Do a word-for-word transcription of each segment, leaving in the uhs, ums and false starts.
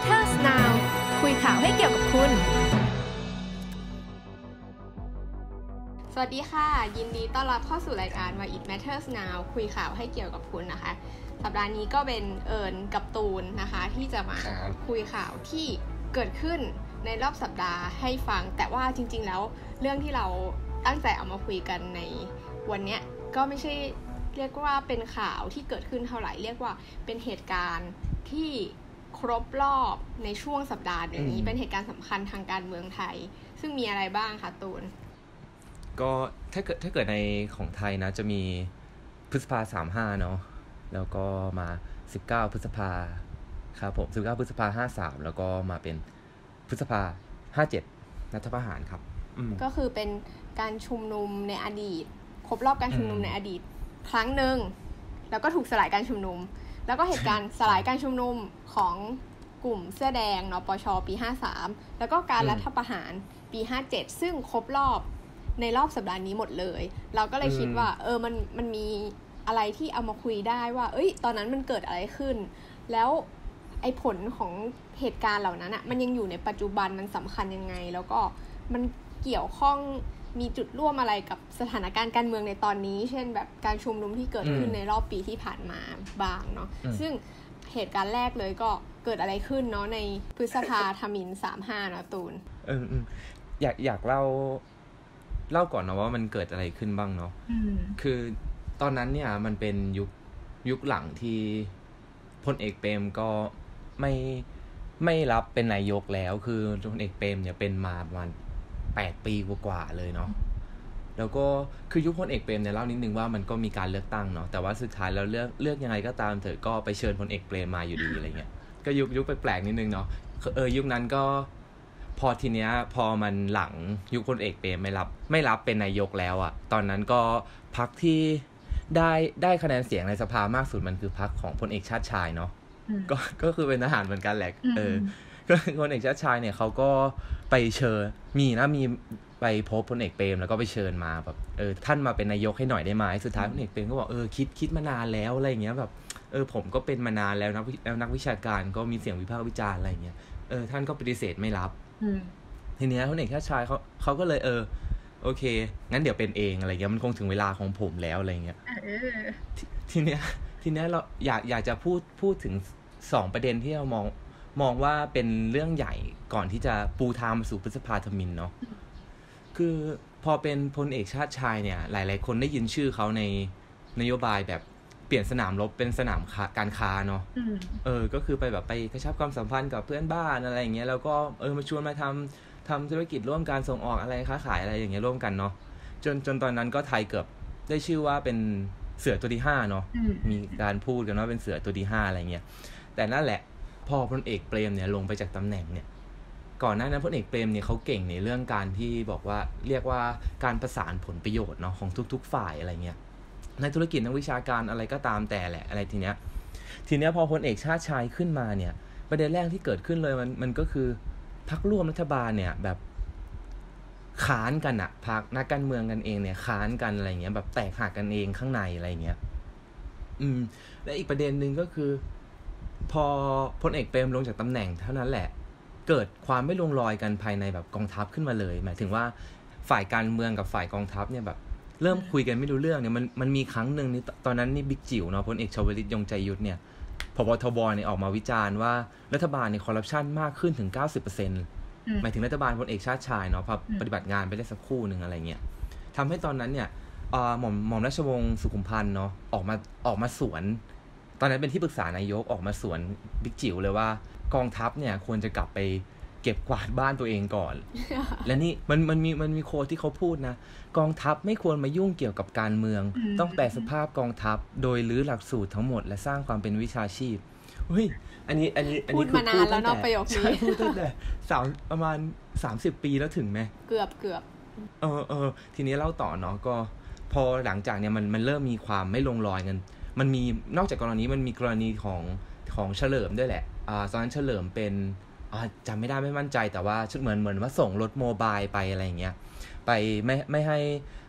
Matters Now คุยข่าวให้เกี่ยวกับคุณสวัสดีค่ะยินดีต้อนรับเข้าสู่รายการ Why It Matters Now คุยข่าวให้เกี่ยวกับคุณนะคะสัปดาห์นี้ก็เป็นเอิญกับตูนนะคะที่จะมาคุยข่าวที่เกิดขึ้นในรอบสัปดาห์ให้ฟังแต่ว่าจริงๆแล้วเรื่องที่เราตั้งใจเอามาคุยกันในวันนี้ก็ไม่ใช่เรียกว่าเป็นข่าวที่เกิดขึ้นเท่าไหร่เรียกว่าเป็นเหตุการณ์ที่ครบรอบในช่วงสัปดาห์นี้เป็นเหตุการณ์สำคัญทางการเมืองไทยซึ่งมีอะไรบ้างคะตูนก็ถ้าเกิดถ้าเกิดในของไทยนะจะมีพฤษภาสามสิบห้าเนาะแล้วก็มาสิบเก้าพฤษภาครับผมสิบเก้าพฤษภาห้าสิบสามแล้วก็มาเป็นพฤษภาห้าสิบเจ็ดรัฐประหารครับก็คือเป็นการชุมนุมในอดีตครบรอบการชุมนุมในอดีตครั้งหนึ่งแล้วก็ถูกสลายการชุมนุมแล้วก็เหตุการณ์สลายการชุมนุมของกลุ่มเสื้อแดงนปช.ปีห้าสิบสามแล้วก็การรัฐประหารปีห้าสิบเจ็ดซึ่งครบรอบในรอบสัปดาห์นี้หมดเลยเราก็เลยคิดว่าเออมันมันมีอะไรที่เอามาคุยได้ว่าเอ้ยตอนนั้นมันเกิดอะไรขึ้นแล้วไอ้ผลของเหตุการณ์เหล่านั้นอ่ะมันยังอยู่ในปัจจุบันมันสำคัญยังไงแล้วก็มันเกี่ยวข้องมีจุดร่วมอะไรกับสถานการณ์การเมืองในตอนนี้เช่นแบบการชุมนุมที่เกิดขึ้นในรอบปีที่ผ่านมาบ้างเนาะซึ่งเหตุการณ์แรกเลยก็เกิดอะไรขึ้นเนาะในพฤษภาธมิฬสามสิบห้านะตูนเอออยากอยากเล่าเล่าก่อนนะว่ามันเกิดอะไรขึ้นบ้างเนาะคือตอนนั้นเนี่ยมันเป็นยุคยุคหลังที่พลเอกเปรมก็ไม่ไม่รับเป็นนายกแล้วคือพลเอกเปรมเนี่ยเป็นมาประมาณแปดปีกว่าๆเลยเนาะแล้วก็คือยุคพลเอกเปรมเนี่ยเล่านิดนึงว่ามันก็มีการเลือกตั้งเนาะแต่ว่าสุดท้ายแล้วเลือกเลือกยังไงก็ตามเถอะก็ไปเชิญพลเอกเปรมมาอยู่ดีอะไรเงี้ยก็ยุคยุคแปลกๆนิดนึงเนาะเออยุคนั้นก็พอทีเนี้ยพอมันหลังยุคพลเอกเปรมไม่รับไม่รับเป็นนายกแล้วอ่ะตอนนั้นก็พรรคที่ได้ได้คะแนนเสียงในสภามากสุดมันคือพรรคของพลเอกชาติชายเนาะก็ก็คือเป็นทหารเหมือนกันแหละเออก็พลเอกชาติชายเนี่ยเขาก็ไปเชิญมีนะมีไปพบพลเอกเปรมแล้วก็ไปเชิญมาแบบเออท่านมาเป็นนายกให้หน่อยได้ไหมสุดท้ายพลเอกเปรมก็บอกเออคิดคิดมานานแล้วอะไรอย่างเงี้ยแบบเออผมก็เป็นมานานแล้วนะแล้วนักวิชาการก็มีเสียงวิพากษ์วิจารณ์อะไรอย่างเงี้ยเออท่านก็ปฏิเสธไม่รับทีเนี้ยพลเอกชาติชายเขาเขาก็เลยเออโอเคงั้นเดี๋ยวเป็นเองอะไรเงี้ยมันคงถึงเวลาของผมแล้วอะไรเงี้ยทีเนี้ยทีเนี้ยเราอยากอยากจะพูดพูดถึงสองประเด็นที่เรามองมองว่าเป็นเรื่องใหญ่ก่อนที่จะปูทางมาสู่พฤษภาธมิฬเนาะคือพอเป็นพลเอกชาติชายเนี่ยหลายๆคนได้ยินชื่อเขาในนโยบายแบบเปลี่ยนสนามรบเป็นสนามการค้าเนาะเออก็คือไปแบบไปกระชับความสัมพันธ์กับเพื่อนบ้านอะไรอย่างเงี้ยแล้วก็เออมาชวนมาทำทำธุรกิจร่วมกันส่งออกอะไรค้าขายอะไรอย่างเงี้ยร่วมกันเนาะจนจนตอนนั้นก็ไทยเกือบได้ชื่อว่าเป็นเสือตัวที่ห้าเนาะมีการพูดกันว่าเป็นเสือตัวที่ห้าอะไรเงี้ยแต่นั่นแหละพอพลเอกเปรมเนี่ยลงไปจากตำแหน่งเนี่ยก่อนหน้านั้นพลเอกเปรมเนี่ยเขาเก่งในเรื่องการที่บอกว่าเรียกว่าการประสานผลประโยชน์เนาะของทุกๆฝ่ายอะไรเงี้ยในธุรกิจนักวิชาการอะไรก็ตามแต่แหละอะไรทีเนี้ยทีเนี้ยพอพลเอกชาติชายขึ้นมาเนี่ยประเด็นแรกที่เกิดขึ้นเลยมันมันก็คือพรรคร่วมรัฐบาลเนี่ยแบบค้านกันอะพรรคนักการเมืองกันเองเนี่ยค้านกันอะไรเงี้ยแบบแตกหักกันเองข้างในอะไรเงี้ยอืมและอีกประเด็นนึงก็คือพอพลเอกเปรมลงจากตำแหน่งเท่านั้นแหละเกิดความไม่ลงรอยกันภายในแบบกองทัพขึ้นมาเลยหมายถึงว่าฝ่ายการเมืองกับฝ่ายกองทัพเนี่ยแบบเริ่มคุยกันไม่รู้เรื่องเนี่ยมันมันมีครั้งนึงนี่ตอนนั้นนี่บิ๊กจิ๋วเนาะพลเอกชวลิตยงใจยุทธเนี่ยผบ.ทบ.เนี่ยออกมาวิจารณ์ว่ารัฐบาลเนี่ยคอร์รัปชันมากขึ้นถึง เก้าสิบเปอร์เซ็นต์ หมายถึงรัฐบาลพลเอกชาติชายเนาะพอปฏิบัติงานไปได้สักครู่นึงอะไรเงี้ยทำให้ตอนนั้นเนี่ยเอ่อหม่อมหม่อมราชวงศ์สุขุมพันธ์เนาะออกมาออกมาสวนตอนนั้นเป็นที่ปรึกษานายกออกมาสวนบิ๊กจิ๋วเลยว่ากองทัพเนี่ยควรจะกลับไปเก็บกวาดบ้านตัวเองก่อน และนี่มันมันมีมันมีโค้ดที่เขาพูดนะกองทัพไม่ควรมายุ่งเกี่ยวกับการเมืองต้องแปลสภาพกองทัพโดยรื้อหลักสูตรทั้งหมดและสร้างความเป็นวิชาชีพเฮ้ยอันนี้อันนี้อันนี้พูดมานานแล้วเนาะประโยคนี้พูดตั้งแต่สามประมาณสามสิบปีแล้วถึงไหมเกือบเกือบเออเออทีนี้เล่าต่อเนาะก็พอหลังจากเนี้ยมันมันเริ่มมีความไม่ลงรอยกันมันมีนอกจากกรณีมันมีกรณีของของเฉลิมด้วยแหละอ่าตอนนั้นเฉลิมเป็นอ่าจำไม่ได้ไม่มั่นใจแต่ว่าเหมือนเหมือนว่าส่งรถโมบายไปอะไรอย่างเงี้ยไปไม่ไม่ให้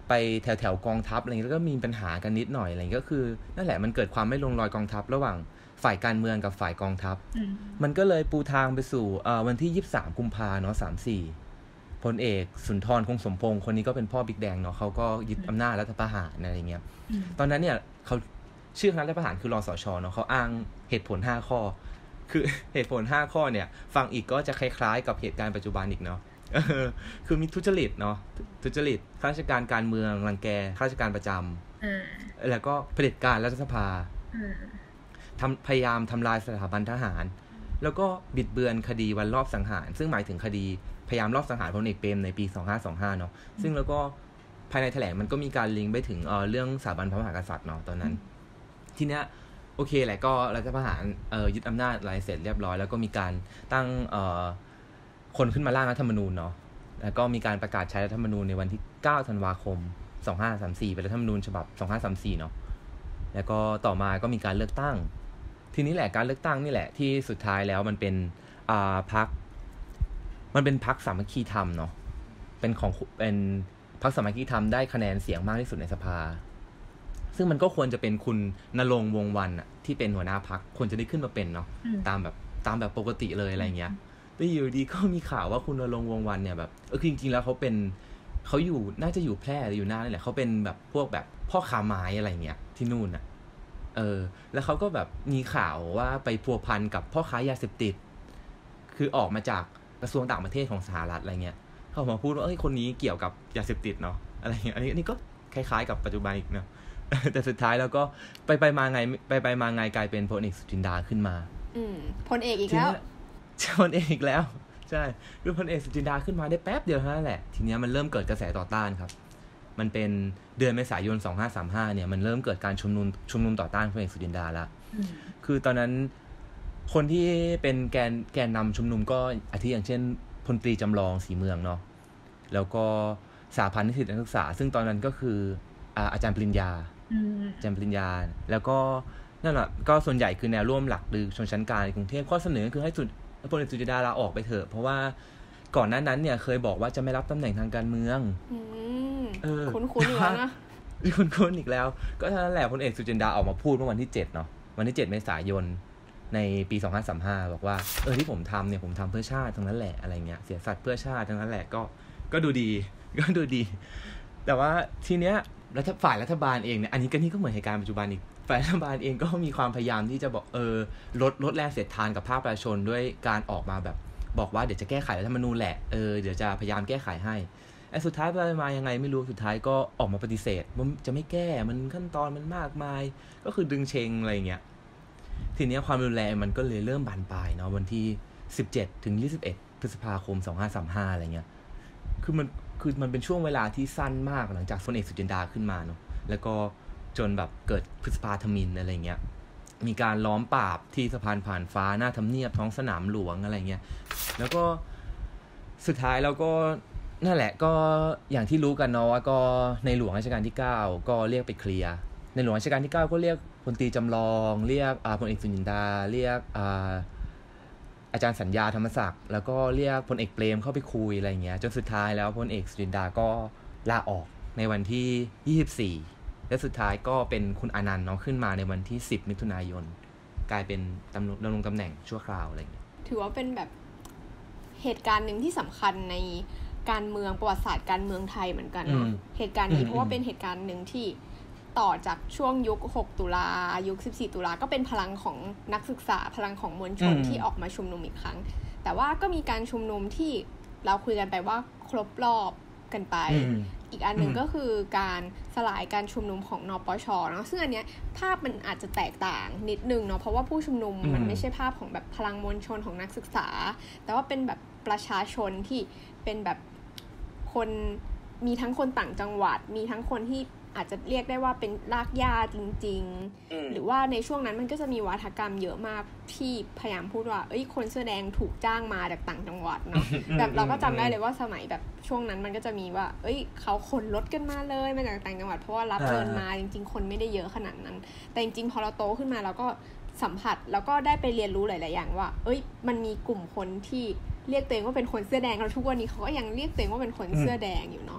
ไปแถวแถวกองทัพอะไรแล้วก็มีปัญหากันนิดหน่อยอะไรก็คือนั่นแหละมันเกิดความไม่ลงรอยกองทัพระหว่างฝ่ายการเมืองกับฝ่ายกองทัพมันก็เลยปูทางไปสู่วันที่ยี่สิบสามกุมภาพันธ์เนาะสามสิบสี่พลเอกสุนทรคงสมพงษ์คนนี้ก็เป็นพ่อบิ๊กแดงเนาะเขาก็ยึดอำนาจรัฐประหารอะไรเงี้ยตอนนั้นเนี่ยเขาชื่อคณะรัฐประหารคือรสช.เนาะเขาอ้างเหตุผลห้าข้อคือเหตุผลห้าข้อเนี่ยฟังอีกก็จะคล้ายๆกับเหตุการณ์ปัจจุบันอีกเนาะคือมีทุจริตเนาะทุจริตข้าราชการการเมืองรังแกข้าราชการประจำแล้วก็เผด็จการรัฐสภาทำพยายามทำลายสถาบันทหารแล้วก็บิดเบือนคดีวันรอบสังหารซึ่งหมายถึงคดีพยายามรอบสังหารพลเอกเปรมในปีสองพันห้าร้อยยี่สิบห้าเนาะซึ่งแล้วก็ภายในแถลงมันก็มีการลิงก์ไปถึงเอ่อเรื่องสถาบันพระมหากษัตริย์เนาะตอนนั้นทีเนี้ยโอเคแหละก็รัฐประหารเอ่อยึดอำนาจอะไรเสร็จเรียบร้อยแล้วก็มีการตั้งเอ่อคนขึ้นมาร่างรัฐธรรมนูญเนาะแล้วก็มีการประกาศใช้รัฐธรรมนูญในวันที่เก้าธันวาคมสองพันห้าร้อยสามสิบสี่เป็นรัฐธรรมนูญฉบับสองพันห้าร้อยสามสิบสี่เนาะแล้วก็ต่อมาก็มีการเลือกตั้งทีนี้แหละการเลือกตั้งนี่แหละที่สุดท้ายแล้วมันเป็นอ่าพรรคมันเป็นพรรคสามัคคีธรรมเนาะเป็นของเป็นพรรคสามัคคีธรรมได้คะแนนเสียงมากที่สุดในสภาซึ่งมันก็ควรจะเป็นคุณณรงค์วงศ์วรรณอ่ะที่เป็นหัวหน้าพรรคควรจะได้ขึ้นมาเป็นเนาะตามแบบตามแบบปกติเลยอะไรเงี้ยแต่อยู่ดีก็มีข่าวว่าคุณณรงค์วงศ์วรรณเนี่ยแบบเออจริงๆแล้วเขาเป็นเขาอยู่น่าจะอยู่แพร่หรืออยู่น่านนี่แหละเขาเป็นแบบพวกแบบพ่อค้าไม้อะไรเงี้ยที่นู่นอ่ะเออแล้วเขาก็แบบมีข่าวว่าไปพัวพันกับพ่อค้ายาเสพติดคือออกมาจากกระทรวงต่างประเทศของสหรัฐอะไรเงี้ยเขามาพูดว่าเอ้ยคนนี้เกี่ยวกับยาเสพติดเนาะอะไรเงี้ยอันนี้อันนี้ก็คล้ายๆกับปัจจุบันอีกเนาะแต่สุดท้ายแล้วก็ไปไปมาไงไปไปมาไงกลายเป็นพลเอกสุจินดาขึ้นมาอืมพลเอกอีกแล้วพลเอกอีกแล้วใช่คือพลเอกสุจินดาขึ้นมาได้แป๊บเดียวเท่านั้นแหละทีนี้มันเริ่มเกิดกระแสต่อต้านครับมันเป็นเดือนเมษายนสองพันห้าร้อยสามสิบห้าเนี่ยมันเริ่มเกิดการชุมนุมชุมนุมต่อต้านพลเอกสุจินดาแล้วคือตอนนั้นคนที่เป็นแกนแกนนำชุมนุมก็อาทิอย่างเช่นพลตรีจำลองศรีเมืองเนาะแล้วก็สหพันธ์นิสิตนักศึกษาซึ่งตอนนั้นก็คืออาจารย์ปริญญาอาจารย์ปริญญาแล้วก็นั่นแหละก็ส่วนใหญ่คือแนวร่วมหลักหรือชนชั้นกลางในกรุงเทพข้อเสนอคือให้สุดพลเอกสุจินดาลาออกไปเถอะเพราะว่าก่อนหน้านั้นเนี่ยเคยบอกว่าจะไม่รับตำแหน่งทางการเมืองเออคุ้นๆอีกแล้วนะคุ้นๆอีกแล้วก็เท่านั้นแหละพลเอกสุจินดาออกมาพูดเมื่อวันที่เจ็ดเนาะวันที่เจ็ดเมษายนในปีสองพันสามสิบห้าบอกว่าเออที่ผมทำเนี่ยผมทำเพื่อชาติทั้งนั้นแหละอะไรเงี้ยเสียสัตว์เพื่อชาติทั้งนั้นแหละก็ก็ดูดีก็ดูดีแต่ว่าทีเนี้ยรัฐฝ่ายรัฐบาลเองเนี่ยอันนี้ก็นี่ก็เหมือนเหตุการณ์ปัจจุบันอีกฝ่ายรัฐบาลเองก็มีความพยายามที่จะบอกเออลดลดแรงเสียดทานกับภาคประชาชนด้วยการออกมาแบบบอกว่าเดี๋ยวจะแก้ไขรัฐธรรมนูญแหละเออเดี๋ยวจะพยายามแก้ไขให้ไอ้สุดท้ายไปมายังไงไม่รู้สุดท้ายก็ออกมาปฏิเสธว่าจะไม่แก้มันขั้นตอนมันมากมายก็คือดึงเชงอะไรเงี้ยทีนี้ความรุนแรงมันก็เลยเริ่มบานปลายเนาะวันที่สิบเจ็ดถึงยี่สิบเอ็ดพฤษภาคมสองพันห้าร้อยสามสิบห้าอะไรเงี้ยคือมันคือมันเป็นช่วงเวลาที่สั้นมากหลังจากพลเอกสุจินดาขึ้นมาเนาะแล้วก็จนแบบเกิดพฤษภาธมิฬอะไรเงี้ยมีการล้อมปราบที่สะพานผ่านฟ้าหน้าทำเนียบท้องสนามหลวงอะไรเงี้ยแล้วก็สุดท้ายแล้วก็นั่นแหละก็อย่างที่รู้กันเนาะว่าก็ในหลวงรัชกาลที่เก้าก็เรียกไปเคลียร์ในหลวงรัชกาลที่เก้าก็เรียกพลตรีจำลองเรียกอ่าพลเอกสุจินดาเรียกอ่าอาจารย์สัญญาธรรมศักดิ์แล้วก็เรียกพลเอกเปรมเข้าไปคุยอะไรเงี้ยจนสุดท้ายแล้วพลเอกสุจินดาก็ลาออกในวันที่ยี่สิบสี่และสุดท้ายก็เป็นคุณอานันต์เนาะขึ้นมาในวันที่สิบมิถุนายนกลายเป็นดำรงตำแหน่งชั่วคราวอะไรเงี้ยถือว่าเป็นแบบเหตุการณ์หนึ่งที่สำคัญในการเมืองประวัติศาสตร์การเมืองไทยเหมือนกันเนาะเหตุการณ์นี้เพราะว่าเป็นเหตุการณ์หนึ่งที่ต่อจากช่วงยุคหกตุลายุคสิบสี่ตุลาก็เป็นพลังของนักศึกษาพลังของมวลชนที่ออกมาชุมนุมอีกครั้งแต่ว่าก็มีการชุมนุมที่เราคุยกันไปว่าครบรอบกันไปอีกอันหนึ่งก็คือการสลายการชุมนุมของนปช.เนาะซึ่งอันเนี้ยภาพมันอาจจะแตกต่างนิดนึงเนาะเพราะว่าผู้ชุมนุมมันไม่ใช่ภาพของแบบพลังมวลชนของนักศึกษาแต่ว่าเป็นแบบประชาชนที่เป็นแบบคนมีทั้งคนต่างจังหวัดมีทั้งคนที่อาจจะเรียกได้ว่าเป็นรากหญ้าจริงๆหรือว่าในช่วงนั้นมันก็จะมีวาทกรรมเยอะมากที่พยายามพูดว่าเอ้ยคนเสื้อแดงถูกจ้างมาจากต่างจังหวัดเนาะแบบเราก็จำได้เลยว่าสมัยแบบช่วงนั้นมันก็จะมีว่าเอ้ยเขาขนรถกันมาเลยมาจากต่างจังหวัดเพราะว่ารับเงินมาจริงๆคนไม่ได้เยอะขนาดนั้นแต่จริงๆพอเราโตขึ้นมาเราก็สัมผัสแล้วก็ได้ไปเรียนรู้หลายๆอย่างว่าเอ้ยมันมีกลุ่มคนที่เรียกตัวเองว่าเป็นคนเสื้อแดงแล้วทุกวันนี้เขาก็ยังเรียกตัวเองว่าเป็นคนเสื้อแดงอยู่เนาะแ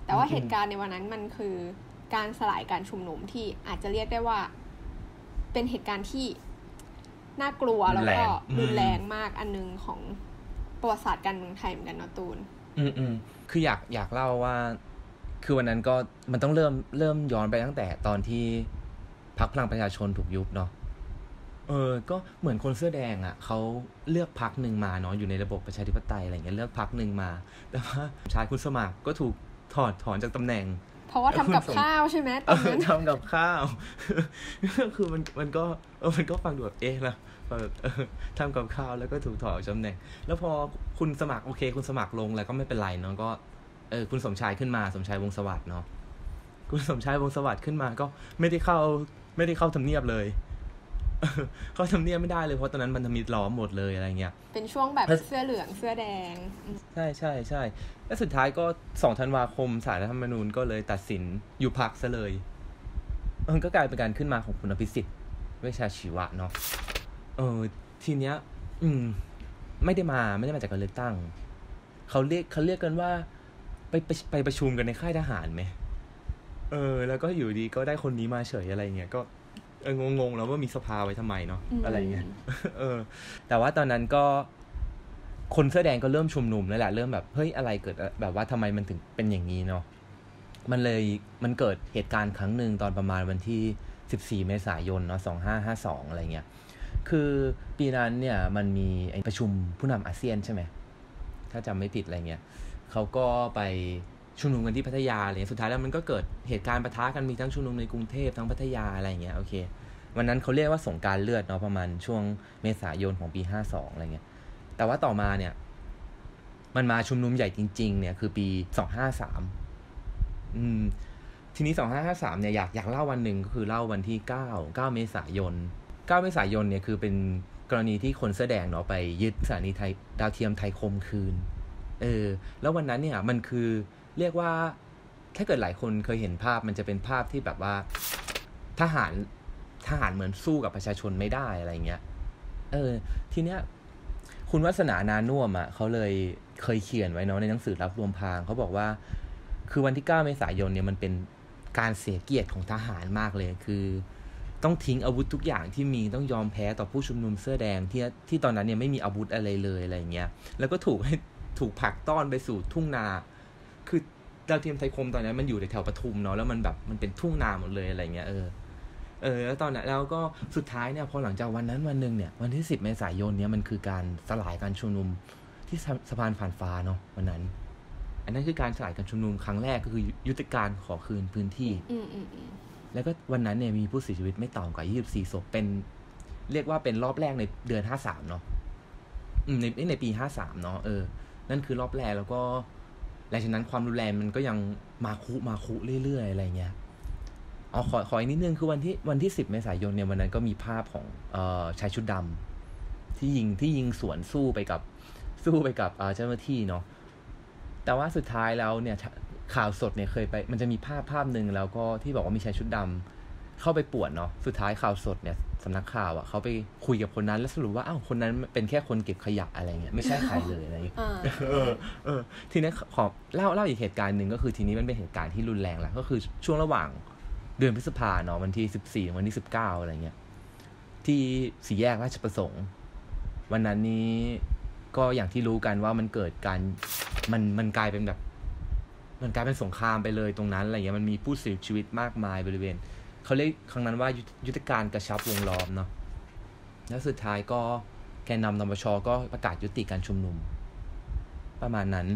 แต่ว่าเหตุการณ์ในวันนั้นมันคือการสลายการชุมนุมที่อาจจะเรียกได้ว่าเป็นเหตุการณ์ที่น่ากลัวแล้วก็รุนแรงมากอันนึงของประวัติศาสตร์การเมืองไทยเหมือนกันนะตูนอืมอืมคืออยากอยากเล่าว่าคือวันนั้นก็มันต้องเริ่มเริ่มย้อนไปตั้งแต่ตอนที่พรรคพลังประชาชนถูกยุบเนาะเออก็เหมือนคนเสื้อแดงอ่ะเขาเลือกพรรคนึงมาเนาะอยู่ในระบบประชาธิปไตยอะไรเงี้ยเลือกพรรคนึงมาแต่ว่าชายคุณสมัครก็ถูกถอดถอนจากตำแหน่งเพราะว่าทำกับข้าวใช่ไหมตอนนั้นทำกับข้าวก็คือมันมันก็เออมันก็ฟังดูแบบเอ๊ะนะทำกับข้าวแล้วก็ถูกถอดตำแหน่งแล้วพอคุณสมัครโอเคคุณสมัครลงแล้วก็ไม่เป็นไรเนาะก็เออคุณสมชายขึ้นมาสมชายวงศ์สวัสดิ์เนาะคุณสมชายวงศ์สวัสดิ์ขึ้นมาก็ไม่ได้เข้าไม่ได้เข้าทำเนียบเลยเข้าทำเนียบไม่ได้เลยเพราะตอนนั้นมันมีล้อมหมดเลยอะไรเงี้ยเป็นช่วงแบบเสื้อเหลืองเสื้อแดงใช่ใช่ใช่แล้วสุดท้ายก็สองธันวาคมศาลรัฐธรรมนูญก็เลยตัดสินยุบพรรคซะเลยมันก็กลายเป็นการขึ้นมาของคุณอภิสิทธิ์เวชชาชีวะเนาะเออทีเนี้ยอืมไม่ได้มาไม่ได้มาจากการเลือกตั้งเขาเรียกเขาเรียกกันว่าไปไปไปประชุมกันในค่ายทหารไหมเออแล้วก็อยู่ดีก็ได้คนนี้มาเฉยอะไรเงี้ยก็เอองงๆแล้วว่ามีสภาไว้ทำไมเนาะอะไรเงี้ยเออแต่ว่าตอนนั้นก็คนเสื้อแดงก็เริ่มชุมนุมแล้วแหละเริ่มแบบเฮ้ยอะไรเกิดแบบว่าทำไมมันถึงเป็นอย่างนี้เนาะมันเลยมันเกิดเหตุการณ์ครั้งนึงตอนประมาณวันที่สิบสี่เมษายนเนาะสองพันห้าร้อยห้าสิบสองอะไรเงี้ยคือปีนั้นเนี่ยมันมีประชุมผู้นำอาเซียนใช่ไหมถ้าจำไม่ผิดอะไรเงี้ยเขาก็ไปชุมนุมกันที่พัทยาอะไรสุดท้ายแล้วมันก็เกิดเหตุการณ์ปะทะกันมีทั้งชุมนุมในกรุงเทพทั้งพัทยาอะไรเงี้ยโอเควันนั้นเขาเรียกว่าสงกรานต์เลือดเนาะประมาณช่วงเมษายนของปีห้าสิบสองอะไรเงี้ยแต่ว่าต่อมาเนี่ยมันมาชุมนุมใหญ่จริงๆเนี่ยคือปีสองพันห้าร้อยห้าสิบสามอืมทีนี้สองพันห้าร้อยห้าสิบสามเนี่ยอยากอยากเล่าวันนึงก็คือเล่าวันที่เก้า เก้าเมษายนเก้าเมษายนเนี่ยคือเป็นกรณีที่คนเสื้อแดงเนาะไปยึดสถานีไทยดาวเทียมไทยคมคืนเออแล้ววันนั้นเนี่ยมันคือเรียกว่าถ้าเกิดหลายคนเคยเห็นภาพมันจะเป็นภาพที่แบบว่าทหารทหารเหมือนสู้กับประชาชนไม่ได้อะไรเงี้ยเออทีเนี้ยคุณวัฒนานานุ่มอ่ะเขาเลยเคยเขียนไว้เนาะในหนังสือรับรวมพางเขาบอกว่าคือวันที่เก้าเมษายนเนี่ยมันเป็นการเสียเกียรติของทหารมากเลยคือต้องทิ้งอาวุธทุกอย่างที่มีต้องยอมแพ้ต่อผู้ชุมนุมเสื้อแดงที่ที่ตอนนั้นเนี่ยไม่มีอาวุธอะไรเลยอะไรเงี้ยแล้วก็ถูกให้ถูกผลักต้อนไปสู่ทุ่งนาคือดาวเทียมไทยคมตอนนั้นมันอยู่ในแถวปทุมเนาะแล้วมันแบบมันเป็นทุ่งนาหมดเลยอะไรเงี้ยเออเออแล้วตอนนั้นแล้วก็สุดท้ายเนี่ยพอหลังจากวันนั้นวันนึงเนี่ยวันที่สิบเมษายนเนี่ยมันคือการสลายการชุมนุมที่สะพานผ่านฟ้าเนาะวันนั้นอันนั้นคือการสลายการชุมนุมครั้งแรกก็คือยุทธการขอคืนพื้นที่แล้วก็วันนั้นเนี่ยมีผู้เสียชีวิตไม่ต่ำกว่ายี่สิบสี่ศพเป็นเรียกว่าเป็นรอบแรกในเดือนห้าสิบสามเนาะอืมในในปีห้าสิบสามเนาะเออนั่นคือรอบแรกแล้วก็หลังจากนั้นความรุนแรงมันก็ยังมาคุมาคุเรื่อยๆอะไรเงี้ยเอาขอขออีกนิดนึงคือวันที่วันที่สิบเมษายนเนี่ยวันนั้นก็มีภาพของเอ่อชายชุดดำที่ยิงที่ยิงสวนสู้ไปกับสู้ไปกับเจ้าหน้าที่เนาะแต่ว่าสุดท้ายแล้วเนี่ยข่าวสดเนี่ยเคยไปมันจะมีภาพภาพนึงแล้วก็ที่บอกว่ามีชายชุดดำเข้าไปป่วนเนาะสุดท้ายข่าวสดเนี่ยสำนักข่าวอ่ะเขาไปคุยกับคนนั้นแล้วสรุปว่าอ้าวคนนั้นเป็นแค่คนเก็บขยะอะไรเงี้ยไม่ใช่ใครเลยอะไรเออเออทีนี้ขอเล่าเล่าอีกเหตุการณ์นึงก็คือทีนี้มันเป็นเหตุการณ์ที่รุนแรงแหละก็คือช่วงระหว่างเดือนพฤษภาเนาะวันที่สิบสี่วันที่สิบเก้าอะไรเงี้ยที่สี่แยกราชประสงค์วันนั้นนี้ก็อย่างที่รู้กันว่ามันเกิดการมันมันกลายเป็นแบบมันกลายเป็นสงครามไปเลยตรงนั้นอะไรเงี้ยมันมีผู้เสียชีวิตมากมายบริเวณเขาเรียกครั้งนั้นว่ายุทธการกระชับวงล้อมเนาะแล้วสุดท้ายก็แกนนำนปช.ก็ประกาศยุติการชุมนุมประมาณนั้น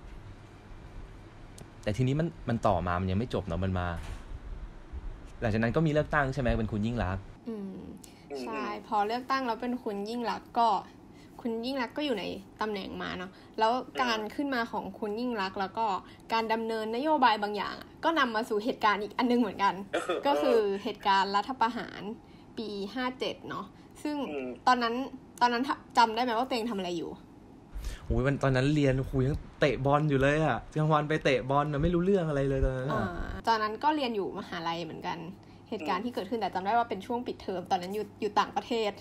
แต่ทีนี้มันมันต่อมามันยังไม่จบเนาะมันมาหลังจากนั้นก็มีเลือกตั้งใช่ไหมเป็นคุณยิ่งลักษณ์อืมใช่พอเลือกตั้งแล้วเป็นคุณยิ่งลักษณ์ก็คุณยิ่งลักษณ์ก็อยู่ในตำแหน่งมาเนาะแล้วการขึ้นมาของคุณยิ่งลักษณ์แล้วก็การดำเนินนโยบายบางอย่างก็นำมาสู่เหตุการณ์อีกอันนึงเหมือนกันก็คือเหตุการณ์รัฐประหารปีห้าเจ็ดเนาะซึ่งตอนนั้นตอนนั้นจำได้ไหมว่าตัวเองทำอะไรอยู่โอ้ยวันตอนนั้นเรียนครูยังเตะบอลอยู่เลยอะกลางวันไปเตะบอลไม่รู้เรื่องอะไรเลยตอนนั้นอ่าตอนนั้นก็เรียนอยู่มหาลัยเหมือนกันเหตุการณ์ที่เกิดขึ้นแต่จำได้ว่าเป็นช่วงปิดเทอมตอนนั้นอยู่อยู่ต่างประเทศ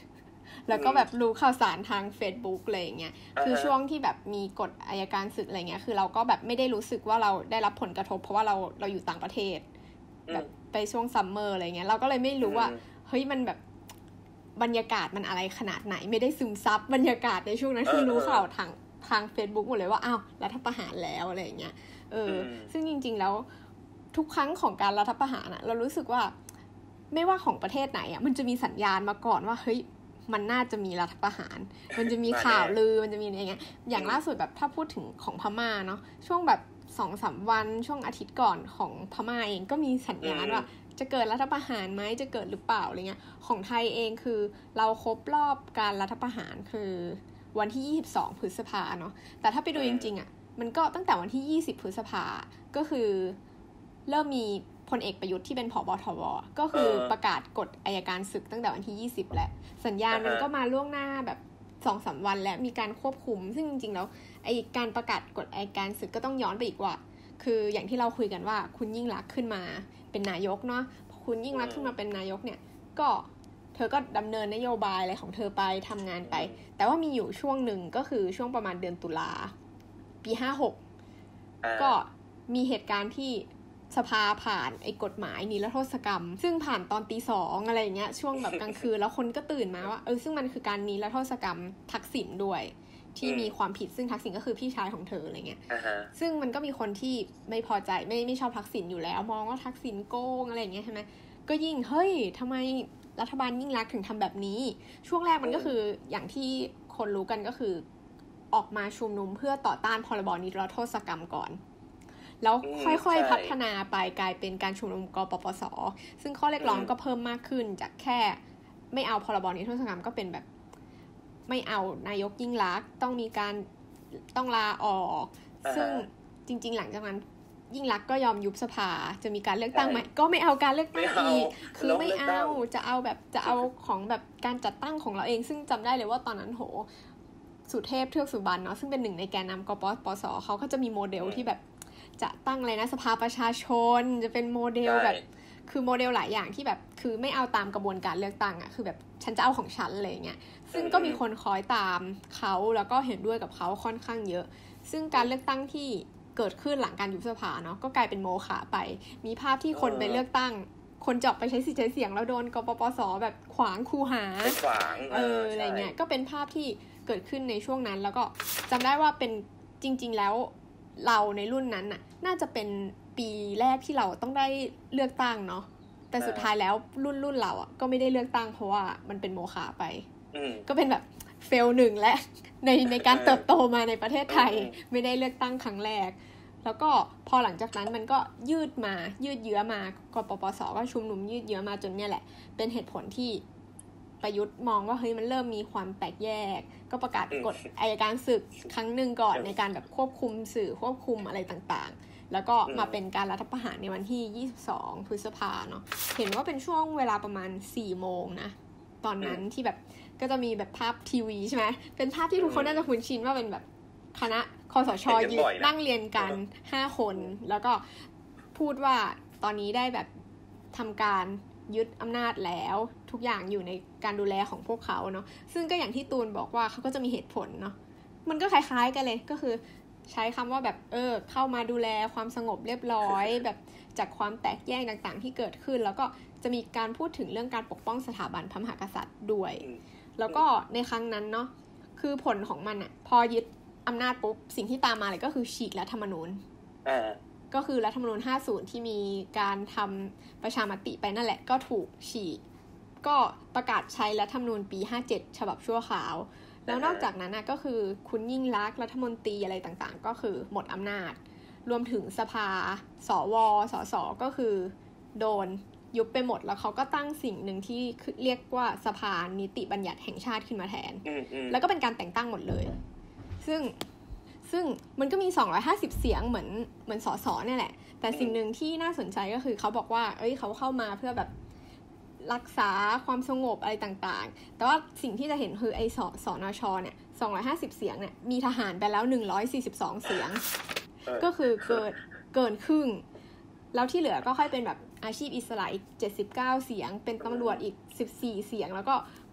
แล้วก็แบบรู้ข่าวสารทาง Facebook อะไรอย่างเงี้ยคือช่วงที่แบบมีกฎอัยการศึกอะไรเงี้ยคือเราก็แบบไม่ได้รู้สึกว่าเราได้รับผลกระทบเพราะว่าเราเราอยู่ต่างประเทศแบบไปช่วงซัมเมอร์อะไรเงี้ยเราก็เลยไม่รู้ว่าเฮ้ยมันแบบบรรยากาศมันอะไรขนาดไหนไม่ได้ซึมซับบรรยากาศในช่วงนั้นคือรู้ข่าวทางทาง Facebook หมดเลยว่าอ้าวรัฐประหารแล้วอะไรอย่างเงี้ยเออซึ่งจริงๆแล้วทุกครั้งของการรัฐประหารน่ะเรารู้สึกว่าไม่ว่าของประเทศไหนอ่ะมันจะมีสัญญาณมาก่อนว่าเฮ้ยมันน่าจะมีรัฐประหารมันจะมีข่าวลือมันจะมีอะไรเงี้ยอย่างล่าสุดแบบถ้าพูดถึงของพม่าเนาะช่วงแบบสองสามวันช่วงอาทิตย์ก่อนของพม่าเองก็มีสัญญาณว่าจะเกิดรัฐประหารไหมจะเกิดหรือเปล่าอะไรเงี้ยของไทยเองคือเราครบรอบการรัฐประหารคือวันที่ยี่สิบสองพฤษภาเนาะแต่ถ้าไปดูจริงๆอ่ะมันก็ตั้งแต่วันที่ยี่สิบพฤษภาก็คือเริ่มมีพลเอกประยุทธ์ที่เป็นผบ.ทบ.ก็คือประกาศกฎอัยการศึกตั้งแต่วันที่ยี่สิบแล้วสัญญาณมันก็มาล่วงหน้าแบบ สองสาม วันแล้วมีการควบคุมซึ่งจริงๆแล้วไอ้การประกาศกฎอัยการศึกก็ต้องย้อนไปอีกว่าคืออย่างที่เราคุยกันว่าคุณยิ่งลักษณ์ขึ้นมาเป็นนายกเนาะพอคุณยิ่งลักษณ์ขึ้นมาเป็นนายกเนี่ยก็เธอก็ดำเนินนโยบายอะไรของเธอไปทำงานไปแต่ว่ามีอยู่ช่วงหนึ่งก็คือช่วงประมาณเดือนตุลาปีห้าหกก็มีเหตุการณ์ที่สภาผ่านไอ้กฎหมายนิรโทษกรรมซึ่งผ่านตอนตีสองอะไรอย่างเงี้ยช่วงแบบกลางคืนแล้วคนก็ตื่นมาว่าเออซึ่งมันคือการนิรโทษกรรมทักษิณด้วยที่มีความผิดซึ่งทักษิณก็คือพี่ชายของเธออะไรเงี้ย uh-huh. ซึ่งมันก็มีคนที่ไม่พอใจไม่ไม่ชอบทักษิณอยู่แล้วมองว่าทักษิณโกงอะไรอย่างเงี้ยใช่ไหมก็ยิ่งเฮ้ยทำไมรัฐบาลยิ่งลักษณ์ถึงทำแบบนี้ช่วงแรกมันก็คืออย่างที่คนรู้กันก็คือออกมาชุมนุมเพื่อต่อต้านพรบนิรโทษกรรมก่อนแล้วค่อยๆพัฒนาไปกลายเป็นการชุมนุมกปปส.ซึ่งข้อเรียกร้องก็เพิ่มมากขึ้นจากแค่ไม่เอาพรบนิรโทษกรรมก็เป็นแบบไม่เอานายกยิ่งลักษณ์ต้องมีการต้องลาออก uh-huh. ซึ่งจริงๆหลังจากนั้นยิ่งลักษณ์ก็ยอมยุบสภาจะมีการเลือกตั้งใหม่ก็ไม่เอาการเลือกตั้งอีกคือไม่เอาจะเอาแบบจะเอาของแบบการจัดตั้งของเราเองซึ่งจำได้เลยว่าตอนนั้นโหสุเทพเทือกสุบรรณเนาะซึ่งเป็นหนึ่งในแกนนำกปปส.เขาก็จะมีโมเดลที่แบบจะตั้งอะไรนะสภาประชาชนจะเป็นโมเดลแบบคือโมเดลหลายอย่างที่แบบคือไม่เอาตามกระบวนการเลือกตั้งอ่ะคือแบบฉันจะเอาของฉันอะไรเงี้ยซึ่งก็มีคนคอยตามเขาแล้วก็เห็นด้วยกับเขาค่อนข้างเยอะซึ่งการเลือกตั้งที่เกิดขึ้นหลังการยุบสภาเนาะก็กลายเป็นโมฆะไปมีภาพที่คนไปเลือกตั้งคนจะออกไปใช้สิทธิ์ใช้เสียงแล้วโดนกปปส.แบบขวางคูหาขวางเอออะไรเงี้ยก็เป็นภาพที่เกิดขึ้นในช่วงนั้นแล้วก็จำได้ว่าเป็นจริงๆแล้วเราในรุ่นนั้นน่ะน่าจะเป็นปีแรกที่เราต้องได้เลือกตั้งเนาะแต่สุดท้ายแล้วรุ่นรุ่นเราอ่ะก็ไม่ได้เลือกตั้งเพราะว่ามันเป็นโมฆะไปก็เป็นแบบเฟลหนึ่งและในในการเติบโตมาในประเทศไทยไม่ได้เลือกตั้งครั้งแรกแล้วก็พอหลังจากนั้นมันก็ยืดมายืดเยื้อมากปปส.ก็ชุมนุมยืดเยื้อมาจนเนี่ยแหละเป็นเหตุผลที่ประยุทธ์มองว่าเฮ้ยมันเริ่มมีความแตกแยกก็ประกาศกฎอัยการศึกครั้งหนึ่งก่อนในการแบบควบคุมสื่อควบคุมอะไรต่างๆแล้วก็มาเป็นการรัฐประหารในวันที่ยี่สิบสองพฤษภาเนาะเห็นว่าเป็นช่วงเวลาประมาณสี่โมงนะตอนนั้นที่แบบก็จะมีแบบภาพทีวีใช่ไหมเป็นภาพที่ทุกคนน่าจะคุ้นชินว่าเป็นแบบคณะคสช.ยืนนั่งเรียนกันห้าคนแล้วก็พูดว่าตอนนี้ได้แบบทำการยึดอำนาจแล้วทุกอย่างอยู่ในการดูแลของพวกเขาเนาะซึ่งก็อย่างที่ตูนบอกว่าเขาก็จะมีเหตุผลเนาะมันก็คล้ายๆกันเลยก็คือใช้คำว่าแบบเออเข้ามาดูแลความสงบเรียบร้อยแบบจากความแตกแยกต่างๆที่เกิดขึ้นแล้วก็จะมีการพูดถึงเรื่องการปกป้องสถาบันพระมหากษัตริย์ด้วยแล้วก็ในครั้งนั้นเนาะคือผลของมันอะพอยึดอำนาจปุ๊บสิ่งที่ตามมาเลยก็คือฉีกรัฐธรรมนูญก็คือรัฐธรรมนูญห้าสิบที่มีการทำประชามติไปนั่นแหละก็ถูกฉีกก็ประกาศใช้รัฐธรรมนูญปีห้าเจ็ดฉบับชั่วคราวแล้วนอกจากนั้นนะก็คือคุณยิ่งลักษณ์รัฐมนตรีอะไรต่างๆก็คือหมดอำนาจรวมถึงสภาสวสสก็คือโดนยุบไปหมดแล้วเขาก็ตั้งสิ่งหนึ่งที่เรียกว่าสภานิติบัญญัติแห่งชาติขึ้นมาแทนแล้วก็เป็นการแต่งตั้งหมดเลยซึ่งซึ่งมันก็มีสองร้อยห้าสิบเสียงเหมือนเหมือนสสเนี่ยแหละแต่สิ่งหนึ่งที่น่าสนใจก็คือเขาบอกว่าเอ้ยเขาเข้ามาเพื่อแบบรักษาความสงบอะไรต่างๆแต่ว่าสิ่งที่จะเห็นคือไอ้สสนชเนี่ยสองร้อยห้าสิบเสียงเนี่ยมีทหารไปแล้วหนึ่งร้อยสี่สิบสองเสียงก็คือเกินเกินครึ่งแล้วที่เหลือก็ค่อยเป็นแบบอาชีพอิสระอีกเจ็ดสิบเก้าเสียงเป็นตำรวจอีกสิบสี่เสียงแล้วก็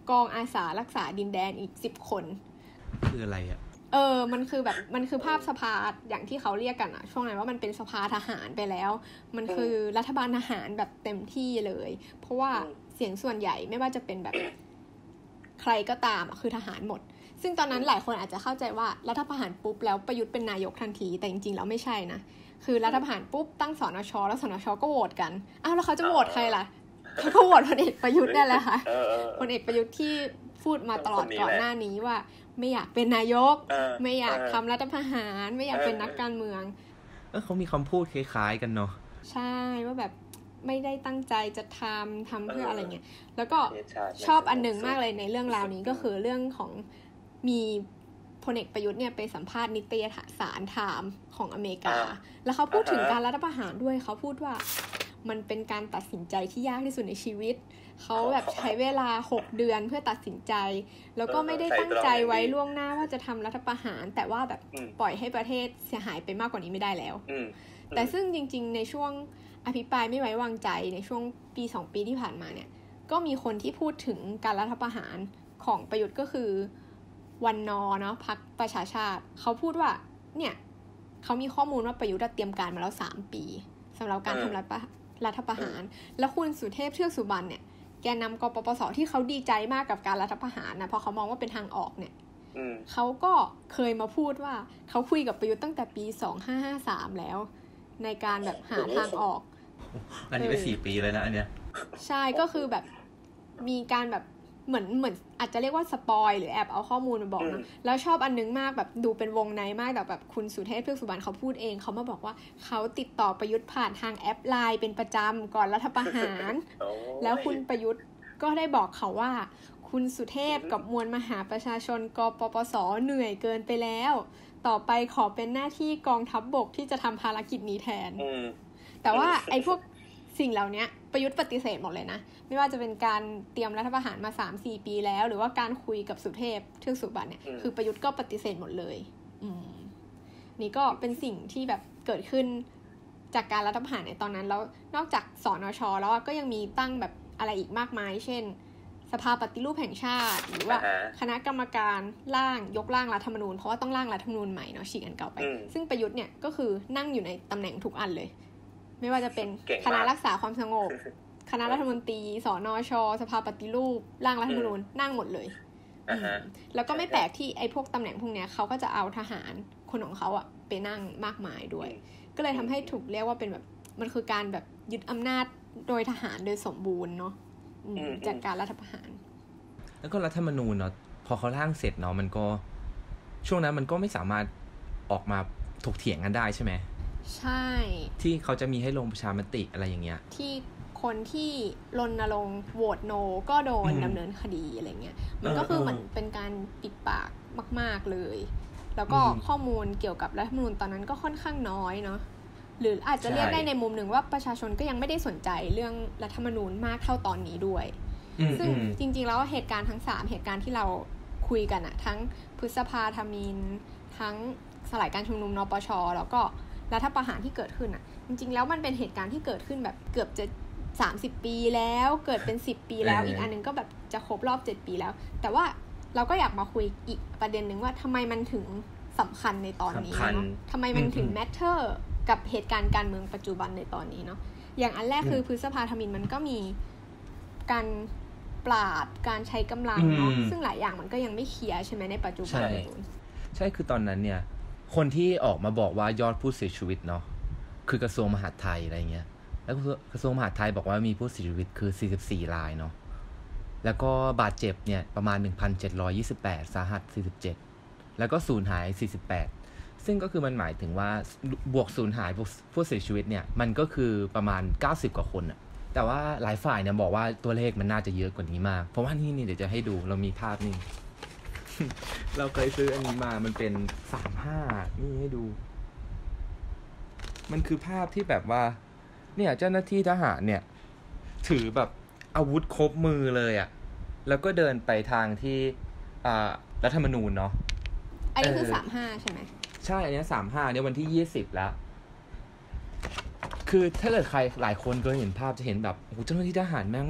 กองอาสารักษาดินแดนอีกสิบคนคืออะไรอ่ะเออมันคือแบบมันคือภาพสภาอย่างที่เขาเรียกกันอะช่วงนั้นว่ามันเป็นสภาทหารไปแล้วมันคือรัฐบาลทหารแบบเต็มที่เลยเพราะว่าเสียงส่วนใหญ่ไม่ว่าจะเป็นแบบใครก็ตามคือทหารหมดซึ่งตอนนั้นหลายคนอาจจะเข้าใจว่ารัฐประหารปุ๊บแล้วประยุทธ์เป็นนายกทันทีแต่จริงๆแล้วไม่ใช่นะคือรัฐประหารปุ๊บตั้งสนช.แล้วสนช.ก็โหวตกันอ้าวแล้วเขาจะโหวตใครล่ะเขาก็โหวตพลเอกประยุทธ์นั่นแหละค่ะพลเอกประยุทธ์ที่พูดมาตลอดก่อนหน้านี้ว่าไม่อยากเป็นนายกไม่อยากทำรัฐประหารไม่อยากเป็นนักการเมืองเออเขามีคำพูดคล้ายๆกันเนาะใช่ว่าแบบไม่ได้ตั้งใจจะทำทำเพื่ออะไรเงี้ยแล้วก็ชอบอันหนึ่งมากเลยในเรื่องราวนี้ก็คือเรื่องของมีพลเอกประยุทธ์เนี่ยไปสัมภาษณ์นิตยสารไทม์ของอเมริกาแล้วเขาพูดถึงการรัฐประหารด้วยเขาพูดว่ามันเป็นการตัดสินใจที่ยากที่สุดในชีวิตเขาแบบใช้เวลาหกเดือนเพื่อตัดสินใจแล้วก็ไม่ได้ตั้งใจไว้ล่วงหน้าว่าจะทำรัฐประหารแต่ว่าแบบปล่อยให้ประเทศเสียหายไปมากกว่านี้ไม่ได้แล้วแต่ซึ่งจริงๆในช่วงอภิปรายไม่ไว้วางใจในช่วงปีสองปีที่ผ่านมาเนี่ยก็มีคนที่พูดถึงการรัฐประหารของประยุทธ์ก็คือวันนอเนาะพรรคประชาชาติเขาพูดว่าเนี่ยเขามีข้อมูลว่าประยุทธ์เตรียมการมาแล้วสามปีสำหรับการทำรัฐรัฐประหารแล้วคุณสุเทพเทือกสุบรรณเนี่ยแกนนำกปปสที่เขาดีใจมากกับการรัฐประหารนะเพราะเขามองว่าเป็นทางออกเนี่ยเขาก็เคยมาพูดว่าเขาคุยกับประยุทธ์ตั้งแต่ปีสองพันห้าร้อยห้าสิบสามแล้วในการแบบหาทางออกอันนี้ไปสี่ปีเลยนะอันเนี้ยใช่ก็คือแบบมีการแบบเหมือนเหมือนอาจจะเรียกว่าสปอยหรือแอบเอาข้อมูลมาบอกนะแล้วชอบอันนึงมากแบบดูเป็นวงในมากแต่แบบคุณสุเทพเทือกสุบรรณเขาพูดเองเขามาบอกว่าเขาติดต่อประยุทธ์ผ่านทางแอป ไลน์ เป็นประจำก่อนรัฐประหารแล้วคุณประยุทธ์ก็ได้บอกเขาว่าคุณสุเทพกับมวลมหาประชาชนกปปสเหนื่อยเกินไปแล้วต่อไปขอเป็นหน้าที่กองทัพบกที่จะทำภารกิจนี้แทนแต่ว่าไอ้พวกสิ่งเหล่านี้ประยุทธ์ปฏิเสธหมดเลยนะไม่ว่าจะเป็นการเตรียมรัฐประหารมา สามถึงสี่ ปีแล้วหรือว่าการคุยกับสุเทพเทือกสุบรรณเนี่ยคือประยุทธ์ก็ปฏิเสธหมดเลยอืมนี่ก็เป็นสิ่งที่แบบเกิดขึ้นจากการรัฐประหารในตอนนั้นแล้วนอกจากสนช.แล้วก็ยังมีตั้งแบบอะไรอีกมากมายเช่นสภาปฏิรูปแห่งชาติหรือว่าคณะกรรมการร่างยกร่างรัฐธรรมนูญเพราะว่าต้องร่างรัฐธรรมนูญใหม่เนาะฉีกอันเก่าไปซึ่งประยุทธ์เนี่ยก็คือนั่งอยู่ในตำแหน่งทุกอันเลยไม่ว่าจะเป็นคณะรักษาความสงบคณะรัฐมนตรีสนช.สภาปฏิรูปร่างรัฐธรรมนูญนั่งหมดเลยแล้วก็ไม่แปลกที่ไอ้พวกตำแหน่งพวกเนี้ยเขาก็จะเอาทหารคนของเขาอะไปนั่งมากมายด้วยก็เลยทำให้ถูกเรียกว่าเป็นแบบมันคือการแบบยึดอำนาจโดยทหารโดยสมบูรณ์เนาะจากการรัฐประหารแล้วก็รัฐธรรมนูญเนาะพอเขาร่างเสร็จเนาะมันก็ช่วงนั้นมันก็ไม่สามารถออกมาถกเถียงกันได้ใช่ไหมใช่ที่เขาจะมีให้ลงประชามติอะไรอย่างเงี้ยที่คนที่รณรงค์โหวตโนก็โดนดำเนินคดีอะไรเงี้ยมันก็คือเหมือนเป็นการปิดปากมากๆเลยแล้วก็ข้อมูลเกี่ยวกับรัฐธรรมนูญตอนนั้นก็ค่อนข้างน้อยเนาะหรืออาจจะเรียกได้ในมุมหนึ่งว่าประชาชนก็ยังไม่ได้สนใจเรื่องรัฐธรรมนูญมากเท่าตอนนี้ด้วยซึ่งจริงๆแล้วเหตุการณ์ทั้งสามเหตุการณ์ที่เราคุยกันอะทั้งพฤษภาธมิฬทั้งสลายการชุมนุมนปช.แล้วก็รัฐประหารที่เกิดขึ้นอะจริงๆแล้วมันเป็นเหตุการณ์ที่เกิดขึ้นแบบเกือบจะสามสิบปีแล้วเกิดเป็นสิบปีแล้วอีกอันนึงก็แบบจะครบรอบเจ็ดปีแล้วแต่ว่าเราก็อยากมาคุยอีกประเด็นนึงว่าทำไมมันถึงสำคัญในตอนนี้เนาะทำไมมันถึง matter กับเหตุการณ์การเมืองปัจจุบันในตอนนี้เนาะอย่างอันแรกคือพฤษภาธมิฬมันก็มีการปราบการใช้กำลังเนาะซึ่งหลายอย่างมันก็ยังไม่เคลียร์ใช่ไหมในปัจจุบันใช่ใช่คือตอนนั้นเนี่ยคนที่ออกมาบอกว่ายอดผู้เสียชีวิตเนาะคือกระทรวงมหาดไทยอะไรเงี้ยแล้วกระทรวงมหาดไทยบอกว่ามีผู้เสียชีวิตคือสี่สิบสี่รายเนาะแล้วก็บาดเจ็บเนี่ยประมาณ หนึ่งพันเจ็ดร้อยยี่สิบแปด สาหัสสี่สิบเจ็ดแล้วก็สูญหายสี่สิบแปดซึ่งก็คือมันหมายถึงว่าบวกสูญหายผู้เสียชีวิตเนี่ยมันก็คือประมาณเก้าสิบกว่าคนอะแต่ว่าหลายฝ่ายเนี่ยบอกว่าตัวเลขมันน่าจะเยอะกว่านี้มากเพราะว่านี่นี่เดี๋ยวจะให้ดูเรามีภาพนี่ เราเคยซื้ออันนี้มามันเป็นสามสิบห้านี่ให้ดูมันคือภาพที่แบบว่าเนี่ยเจ้าหน้าที่ทหารเนี่ยถือแบบอาวุธครบมือเลยอ่ะแล้วก็เดินไปทางที่อ่ารัฐธรรมนูญเนาะอันนี้คือสามสิบห้าใช่ไหมใช่อันนี้สามสิบห้าเนี่ยวันที่ยี่สิบแล้วคือถ้าเกิดใครหลายคนเคยเห็นภาพจะเห็นแบบโอ้โหเจ้าหน้าที่ทหารแม่งแบบ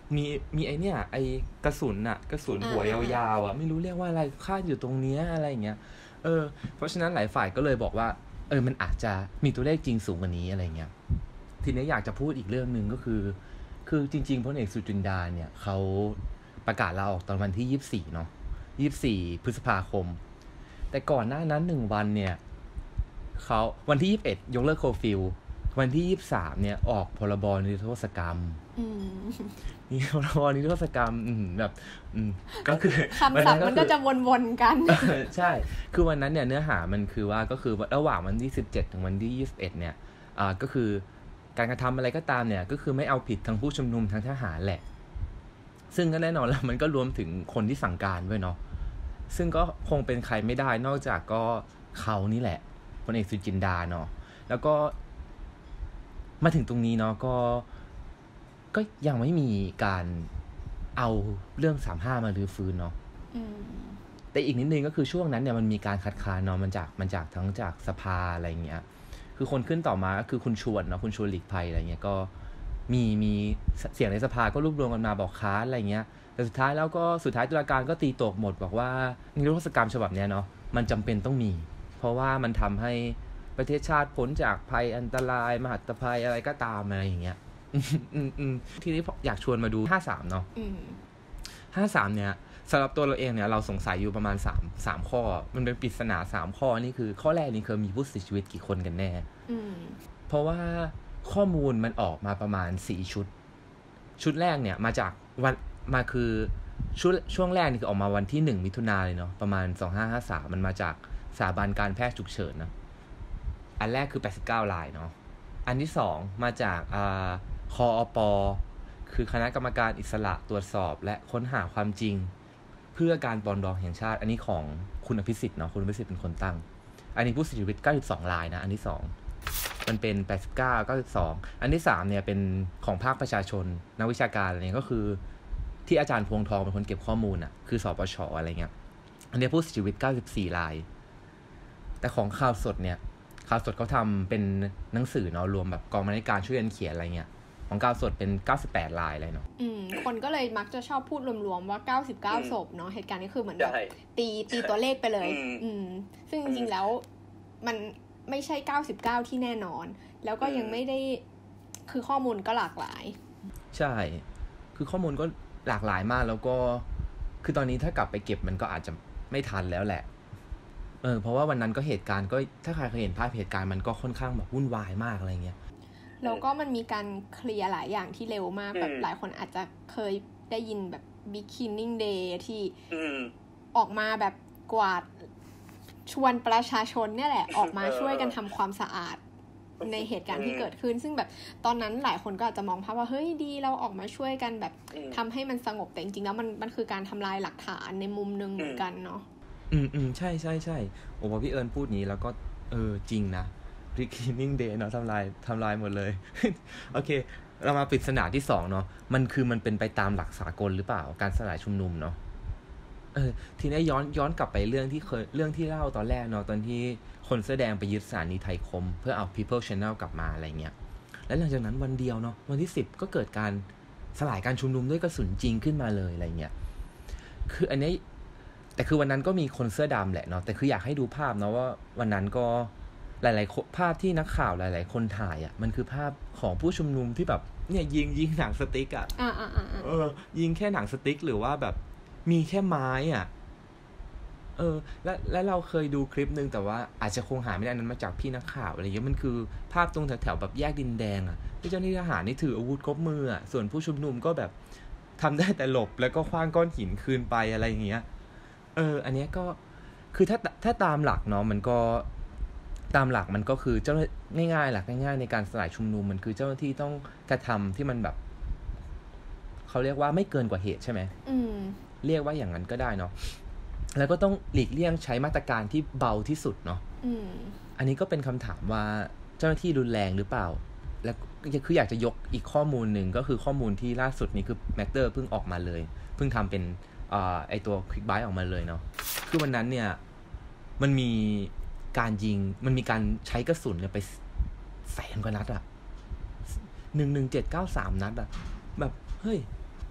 มีมีไอเนี่ยไอกระสุนอะกระสุนหัวยาวๆอะไม่รู้เรียกว่าอะไรคาดอยู่ตรงเนี้ยอะไรอย่างเงี้ยเออเพราะฉะนั้นหลายฝ่ายก็เลยบอกว่าเออมันอาจจะมีตัวเลขจริงสูงกว่านี้อะไรเงี้ยทีนี้อยากจะพูดอีกเรื่องนึงก็คือคือจริงๆพลเอกสุจินดาเนี่ยเขาประกาศลาออกตอนวันที่ยี่สิบสี่เนาะยี่สิบสี่พฤษภาคมแต่ก่อนหน้านั้นหนึ่งวันเนี่ยเขาวันที่ยี่สิบเอ็ดยกเลิกเคอร์ฟิววันที่ยี่สิบสามเนี่ยออกพรบนิรโทษกรรมนี่พรบนิรโทษกรรมแบบก็คือคำศัพท์มันก็จะวนๆกันใช่คือวันนั้นเนี่ยเนื้อหามันคือว่าก็คือระหว่างวันที่สิบเจ็ดถึงวันที่ยี่สิบเอ็ดเนี่ยอ่าก็คือการกระทำอะไรก็ตามเนี่ยก็คือไม่เอาผิดทั้งผู้ชุมนุมทั้งทหารแหละซึ่งก็แน่นอนแล้วมันก็รวมถึงคนที่สั่งการด้วยเนาะซึ่งก็คงเป็นใครไม่ได้นอกจากก็เขานี่แหละพลเอกสุจินดาเนาะแล้วก็มาถึงตรงนี้เนาะก็ก็ยังไม่มีการเอาเรื่องสามสิบห้ามารื้อฟื้นเนาะแต่อีกนิดนึงก็คือช่วงนั้นเนี่ยมันมีการคัดค้านเนาะมันจากมันจากทั้งจากสภาอะไรเงี้ยคือคนขึ้นต่อมาก็คือคุณชวนเนาะคุณชวนหลีกภัยอะไรเงี้ยก็มีมีเสียงในสภาก็รวบรวมกันมาบอกค้านอะไรเงี้ยแต่สุดท้ายแล้วก็สุดท้ายตุลาการก็ตีตกหมดบอกว่านิรโทษกรรมฉบับเนี้ยเนาะมันจำเป็นต้องมีเพราะว่ามันทำให้ประเทศชาติพ้นจากภัยอันตรายมหันตภัยอะไรก็ตามอะไรอย่างเงี้ยทีนี้อยากชวนมาดูห้าสิบสามเนาะห้าสิบสามเนี่ยสำหรับตัวเราเองเนี่ยเราสงสัยอยู่ประมาณสาม สามข้อมันเป็นปริศนาสามข้อนี่คือข้อแรกนี่คือมีผู้เสียชีวิตกี่คนกันแน่เพราะว่าข้อมูลมันออกมาประมาณสี่ชุดชุดแรกเนี่ยมาจากวันมาคือชุดช่วงแรกนี่คือออกมาวันที่หนึ่งมิถุนายนเลยเนาะประมาณสองพันห้าร้อยห้าสิบสามมันมาจากสถาบันการแพทย์ฉุกเฉินนะอันแรกคือแปดสิบเก้ารายเนาะอันที่สองมาจากอ่าคออปคือคณะกรรมการอิสระตรวจสอบและค้นหาความจริงเพื่อการปรองดองแห่งชาติอันนี้ของคุณอภิสิทธิ์เนาะคุณอภิสิทธิ์เป็นคนตั้งอันนี้ผู้เสียชีวิตเก้าสิบสองรายนะอันที่สองมันเป็นแปดสิบเก้า เก้าสิบสองอันที่สามเนี่ยเป็นของภาคประชาชนนักวิชาการอะไรเนี่ยก็คือที่อาจารย์พวงทองเป็นคนเก็บข้อมูลอ่ะคือสปช.อะไรเงี้ยอันนี้ผู้เสียชีวิตเก้าสิบสี่รายแต่ของข่าวสดเนี่ยข่าวสดเขาทำเป็นหนังสือเนาะรวมแบบกองบรรณาธิการช่วยกันเขียนอะไรเงี้ยของข่าวสดเป็นเก้าสิบแปดรายเลยเนาะอืมคนก็เลยมักจะชอบพูดรวมๆว่าเก้าสิบเก้าศพเนาะเหตุการณ์นี้คือเหมือนแบบตีตีตัวเลขไปเลยอืมซึ่งจริงๆแล้วมันไม่ใช่เก้าสิบเก้าที่แน่นอนแล้วก็ยังไม่ได้คือข้อมูลก็หลากหลายใช่คือข้อมูลก็หลากหลายมากแล้วก็คือตอนนี้ถ้ากลับไปเก็บมันก็อาจจะไม่ทันแล้วแหละเออเพราะว่าวันนั้นก็เหตุการณ์ก็ถ้าใครเคยเห็นภาพเหตุการณ์มันก็ค่อนข้างแบบวุ่นวายมากอะไรเงี้ยแล้วก็มันมีการเคลียร์หลายอย่างที่เร็วมากแบบหลายคนอาจจะเคยได้ยินแบบ Beginning Day ที่ออกมาแบบกวาดชวนประชาชนเนี่ยแหละออกมาช่วยกันทำความสะอาดในเหตุการณ์ที่เกิดขึ้นซึ่งแบบตอนนั้นหลายคนก็อาจจะมองภาพว่าเฮ้ยดีเราออกมาช่วยกันแบบทำให้มันสงบแต่จริงๆแล้วมันมันคือการทำลายหลักฐานในมุมนึงเหมือนกันเนาะอืมอืมใช่ใช่ใช่โอ้พอพี่เอิญพูดนี้แล้วก็เออจริงนะ Beginning Day เนาะทำลายทำลายหมดเลย โอเคเรามาปริศนาที่สองเนาะมันคือมันเป็นไปตามหลักสากลหรือเปล่าการสลายชุมนุมเนาะเออทีนี้ย้อนย้อนกลับไปเรื่องที่เคยเรื่องที่เล่าตอนแรกเนาะตอนที่คนเสื้อแดงไปยึดสถานีไทยคมเพื่อเอา People Channel กลับมาอะไรเงี้ยแล้วหลังจากนั้นวันเดียวเนาะวันที่สิบก็เกิดการสลายการชุมนุมด้วยกระสุนจริงขึ้นมาเลยอะไรเงี้ยคืออันนี้แต่คือวันนั้นก็มีคนเสื้อดำแหละเนาะแต่คืออยากให้ดูภาพเนาะว่าวันนั้นก็หลายๆภาพที่นักข่าวหลายๆคนถ่ายอ่ะมันคือภาพของผู้ชุมนุมที่แบบเนี่ยยิงยิงหนังสติ๊กอ่ะเออยิงแค่หนังสติ๊กหรือว่าแบบมีแค่ไม้อ่ะเออและและเราเคยดูคลิปนึงแต่ว่าอาจจะคงหาไม่ได้นั้นมาจากพี่นักข่าวอะไรเงี้ยมันคือภาพตรงแถวๆแบบแยกดินแดงอ่ะที่เจ้าหน้าที่ทหารนี่ถืออาวุธครบมืออ่ะส่วนผู้ชุมนุมก็แบบทำได้แต่หลบแล้วก็ขว้างก้อนหินคืนไปอะไรอย่างเงี้ยเอออันนี้ก็คือถ้าถ้าตามหลักเนาะมันก็ตามหลักมันก็คือเจ้าง่ายๆหลักง่ายๆในการสลายชุมนุมมันคือเจ้าหน้าที่ต้องกระทำที่มันแบบเขาเรียกว่าไม่เกินกว่าเหตุใช่ไหมอืมเรียกว่าอย่างนั้นก็ได้เนาะแล้วก็ต้องหลีกเลี่ยงใช้มาตรการที่เบาที่สุดเนาะอืมอันนี้ก็เป็นคำถามว่าเจ้าหน้าที่รุนแรงหรือเปล่าแล้วคืออยากจะยกอีกข้อมูลหนึ่งก็คือข้อมูลที่ล่าสุดนี้คือแมตเตอร์เพิ่งออกมาเลยเพิ่งทำเป็นอ่าไอตัวควิกไบต์ออกมาเลยเนาะคือวันนั้นเนี่ยมันมีการยิงมันมีการใช้กระสุนเนี่ยไปแสนกว่านัดอะหนึ่งหนึ่งเจ็ดเก้าสามนัดอะแบบเฮ้ย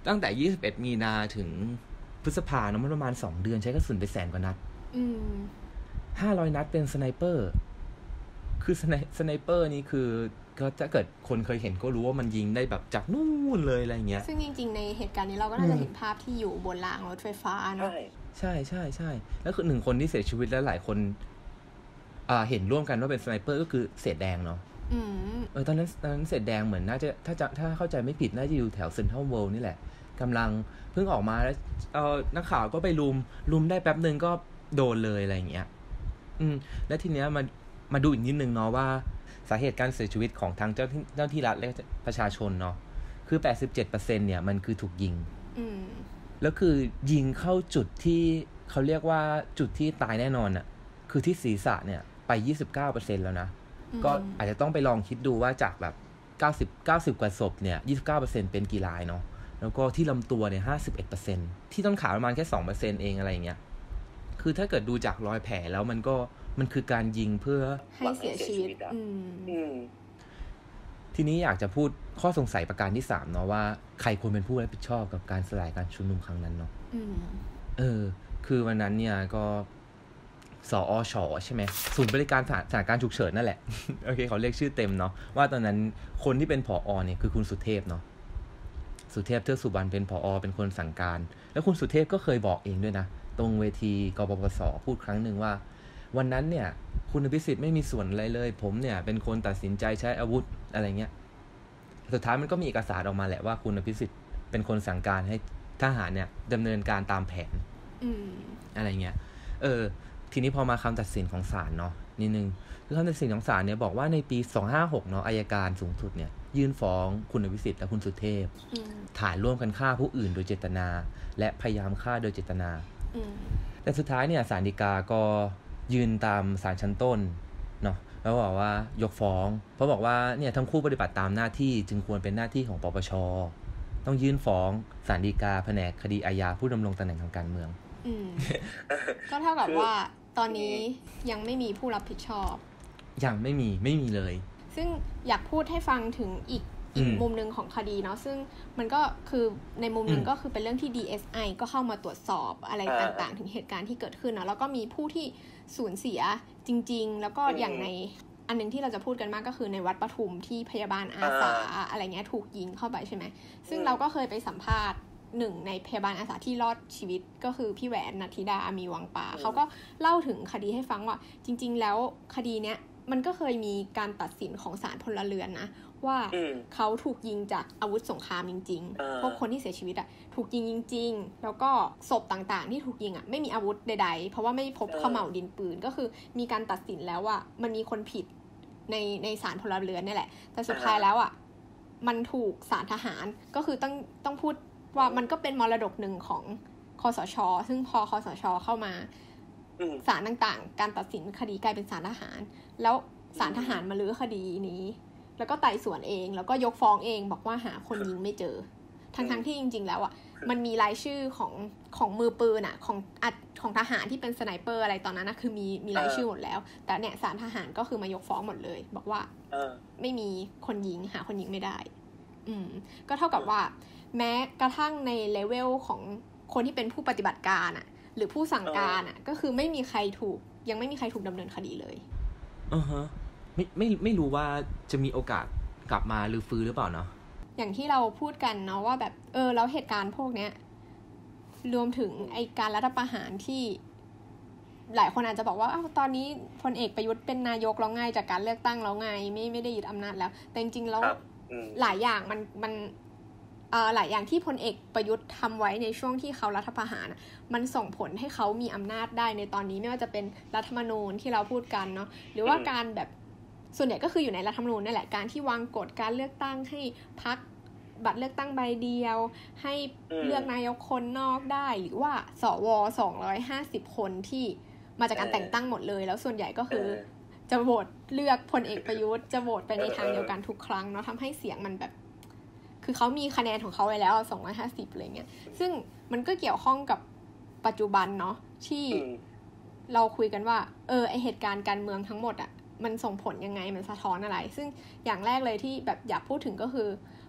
ตั้งแต่ยี่สิบเอ็ดมีนาถึงพฤษภาคมมันประมาณสองเดือนใช้กระสุนไปแสนกว่านัดอืมห้าร้อยนัดเป็นสไนเปอร์คือสไนสไนเปอร์นี่คือก็ถ้าเกิดคนเคยเห็นก็รู้ว่ามันยิงได้แบบจากนู่นเลยอะไรเงี้ยซึ่งจริงๆในเหตุการณ์นี้เราก็น่าจะเห็นภาพที่อยู่บนรางรถไฟฟ้าเนาะใช่ใช่ใช่แล้วคือหนึ่งคนที่เสียชีวิตแล้วหลายคนอ่าเห็นร่วมกันว่าเป็นสไนเปอร์ก็คือเศษแดงเนาะอืมเออตอนนั้นตอนนั้นเศษแดงเหมือนน่าจะถ้าจะถ้าเข้าใจไม่ผิดน่าจะอยู่แถวเซ็นทรัลเวิลด์นี่แหละกำลังเพิ่งออกมาแล้วเออนักข่าวก็ไปลุมลุมได้แป๊บนึงก็โดนเลยอะไรอย่างเงี้ยอืมแล้วทีเนี้ยมามาดูอีกนิดนึงเนาะว่าสาเหตุการเสียชีวิตของทางเจ้าที่เจ้าที่รัฐและประชาชนเนาะคือ แปดสิบเจ็ดเปอร์เซ็นต์ เนี่ยมันคือถูกยิงอืมแล้วคือยิงเข้าจุดที่เขาเรียกว่าจุดที่ตายแน่นอนน่ะคือที่ศีรษะเนี่ยไป ยี่สิบเก้าเปอร์เซ็นต์ แล้วนะก็อาจจะต้องไปลองคิดดูว่าจากแบบเก้าสิบ เก้าสิบกว่าศพเนี่ย ยี่สิบเก้าเปอร์เซ็นต์ เป็นกี่รายเนาะแล้วก็ที่ลำตัวเนี่ย ห้าสิบเอ็ดเปอร์เซ็นต์ ที่ต้นขาประมาณแค่ สองเปอร์เซ็นต์ เองอะไรอย่างเงี้ยคือถ้าเกิดดูจากรอยแผลแล้วมันก็มันคือการยิงเพื่อให้เสียชีวิตอืมทีนี้อยากจะพูดข้อสงสัยประการที่สามเนาะว่าใครควรเป็นผู้รับผิดชอบกับการสลายการชุมนุมครั้งนั้นเนาะเออคือวันนั้นเนี่ยก็สอช.ใช่ไหมศูนย์บริการสถานการณ์ฉุกเฉินนั่นแหละโอเคเขาเรียกชื่อเต็มเนาะว่าตอนนั้นคนที่เป็นผอ.เนี่ยคือคุณสุเทพเนาะสุเทพเทือกสุบรรณเป็นผอ.เป็นคนสั่งการแล้วคุณสุเทพก็เคยบอกเองด้วยนะตรงเวทีกปปส.พูดครั้งนึงว่าวันนั้นเนี่ยคุณอภิสิทธิ์ไม่มีส่วนอะไรเลยผมเนี่ยเป็นคนตัดสินใจใช้อาวุธอะไรเงี้ยสุดท้ายมันก็มีเอกสารออกมาแหละว่าคุณอภิสิทธิ์เป็นคนสั่งการให้ทหารเนี่ยดำเนินการตามแผน อ, อะไรเงี้ยเออทีนี้พอมาคำตัดสินของศาลเนาะนิดนึงคือคำตัดสินของศาลเนี่ยบอกว่าในปีสองห้าหกเนาะอัยการสูงสุดเนี่ยยื่นฟ้องคุณอภิสิทธิ์และคุณสุเทพฐานร่วมกันฆ่าผู้อื่นโดยเจตนาและพยายามฆ่าโดยเจตนาแต่สุดท้ายเนี่ยศาลฎีกาก็ยืนตามศาลชั้นต้นเนาะแล้วบอกว่ายกฟ้องเพราะบอกว่าเนี่ยทั้งคู่ปฏิบัติตามหน้าที่จึงควรเป็นหน้าที่ของปปช.ต้องยื่นฟ้องศาลฎีกาแผนกคดีอาญาผู้ดำรงตำแหน่งทางการเมืองก็เท่ากับว่าตอนนี้ยังไม่มีผู้รับผิดชอบยังไม่มีไม่มีเลยซึ่งอยากพูดให้ฟังถึงอีกอีกมุมนึงของคดีเนาะซึ่งมันก็คือในมุมนึงก็คือเป็นเรื่องที่ ดี เอส ไอ ก็เข้ามาตรวจสอบอะไรต่างๆถึงเหตุการณ์ที่เกิดขึ้นเนาะแล้วก็มีผู้ที่สูญเสียจริงๆแล้วก็อย่างในอันนึงที่เราจะพูดกันมากก็คือในวัดปทุมที่พยาบาลอาสาอะไรเงี้ยถูกยิงเข้าไปใช่ไหมซึ่งเราก็เคยไปสัมภาษณ์หนึ่งในพยาบาลอาสาที่รอดชีวิตก็คือพี่แหวนณธิดาอามีวังป่าเขาก็เล่าถึงคดีให้ฟังว่าจริงๆแล้วคดีเนี้ยมันก็เคยมีการตัดสินของศาลพลเรือนนะว่าเขาถูกยิงจากอาวุธสงครามจริงๆพวกคนที่เสียชีวิตอ่ะถูกยิงจริงๆแล้วก็ศพต่างๆที่ถูกยิงอ่ะไม่มีอาวุธใดๆเพราะว่าไม่พบเขม่าวดินปืนก็คือมีการตัดสินแล้วว่ามันมีคนผิดในในศาลพลเรือนนี่แหละแต่สุดท้ายแล้วอ่ะมันถูกศาลทหารก็คือต้องต้องพูดว่ามันก็เป็นมรดกหนึ่งของคสช.ซึ่งพอคสช.เข้ามาศาลต่างๆการตัดสินคดีกลายเป็นศาลทหารแล้วศาลทหารมาลื้อคดีนี้แล้วก็ไต่สวนเองแล้วก็ยกฟ้องเองบอกว่าหาคนยิงไม่เจอทั้งๆที่จริงๆแล้วอ่ะมันมีรายชื่อของของมือปืนอ่ะของอัดของทหารที่เป็นสไนเปอร์อะไรตอนนั้นนะคือมีมีรายชื่อหมดแล้วแต่เนี่ยศาลทหารก็คือมายกฟ้องหมดเลยบอกว่าไม่มีคนยิงหาคนยิงไม่ได้อืมก็เท่ากับว่าแม้กระทั่งในเลเวลของคนที่เป็นผู้ปฏิบัติการอ่ะหรือผู้สั่งการอ่ะก็คือไม่มีใครถูกยังไม่มีใครถูกดำเนินคดีเลยอือฮะไม่ไม่ไม่รู้ว่าจะมีโอกาสกลับมาหรือฟื้นหรือเปล่าเนาะอย่างที่เราพูดกันเนาะว่าแบบเออแล้วเหตุการณ์พวกเนี้ยรวมถึงไอการรัฐประหารที่หลายคนอาจจะบอกว่าอ้าวตอนนี้พลเอกประยุทธ์เป็นนายกแล้วไงจากการเลือกตั้งแล้วไงไม่ไม่ได้ยึดอำนาจแล้วแต่จริงๆแล้วหลายอย่างมันมันเอ่อหลายอย่างที่พลเอกประยุทธ์ทำไว้ในช่วงที่เขารัฐประหารมันส่งผลให้เขามีอำนาจได้ในตอนนี้ไม่ว่าจะเป็นรัฐธรรมนูญที่เราพูดกันเนาะหรือว่าการแบบส่วนใหญ่ก็คืออยู่ในรัฐธรรมนูญนี่แหละการที่วางกฎการเลือกตั้งให้พรรคบัตรเลือกตั้งใบเดียวให้เลือกนายกคนนอกได้หรือว่าสวสองร้อยห้าสิบคนที่มาจากการแต่งตั้งหมดเลยแล้วส่วนใหญ่ก็คือจะโหวตเลือกพลเอกประยุทธ์จะโหวตไปในทางเดียวกันทุกครั้งเนาะทำให้เสียงมันแบบคือเขามีคะแนนของเขาไว้แล้วสองร้อยห้าสิบอะไรเงี้ยซึ่งมันก็เกี่ยวข้องกับปัจจุบันเนาะที่เราคุยกันว่าเออไอเหตุการณ์การเมืองทั้งหมดอ่ะมันส่งผลยังไงมันสะท้อนอะไรซึ่งอย่างแรกเลยที่แบบอยากพูดถึงก็คือ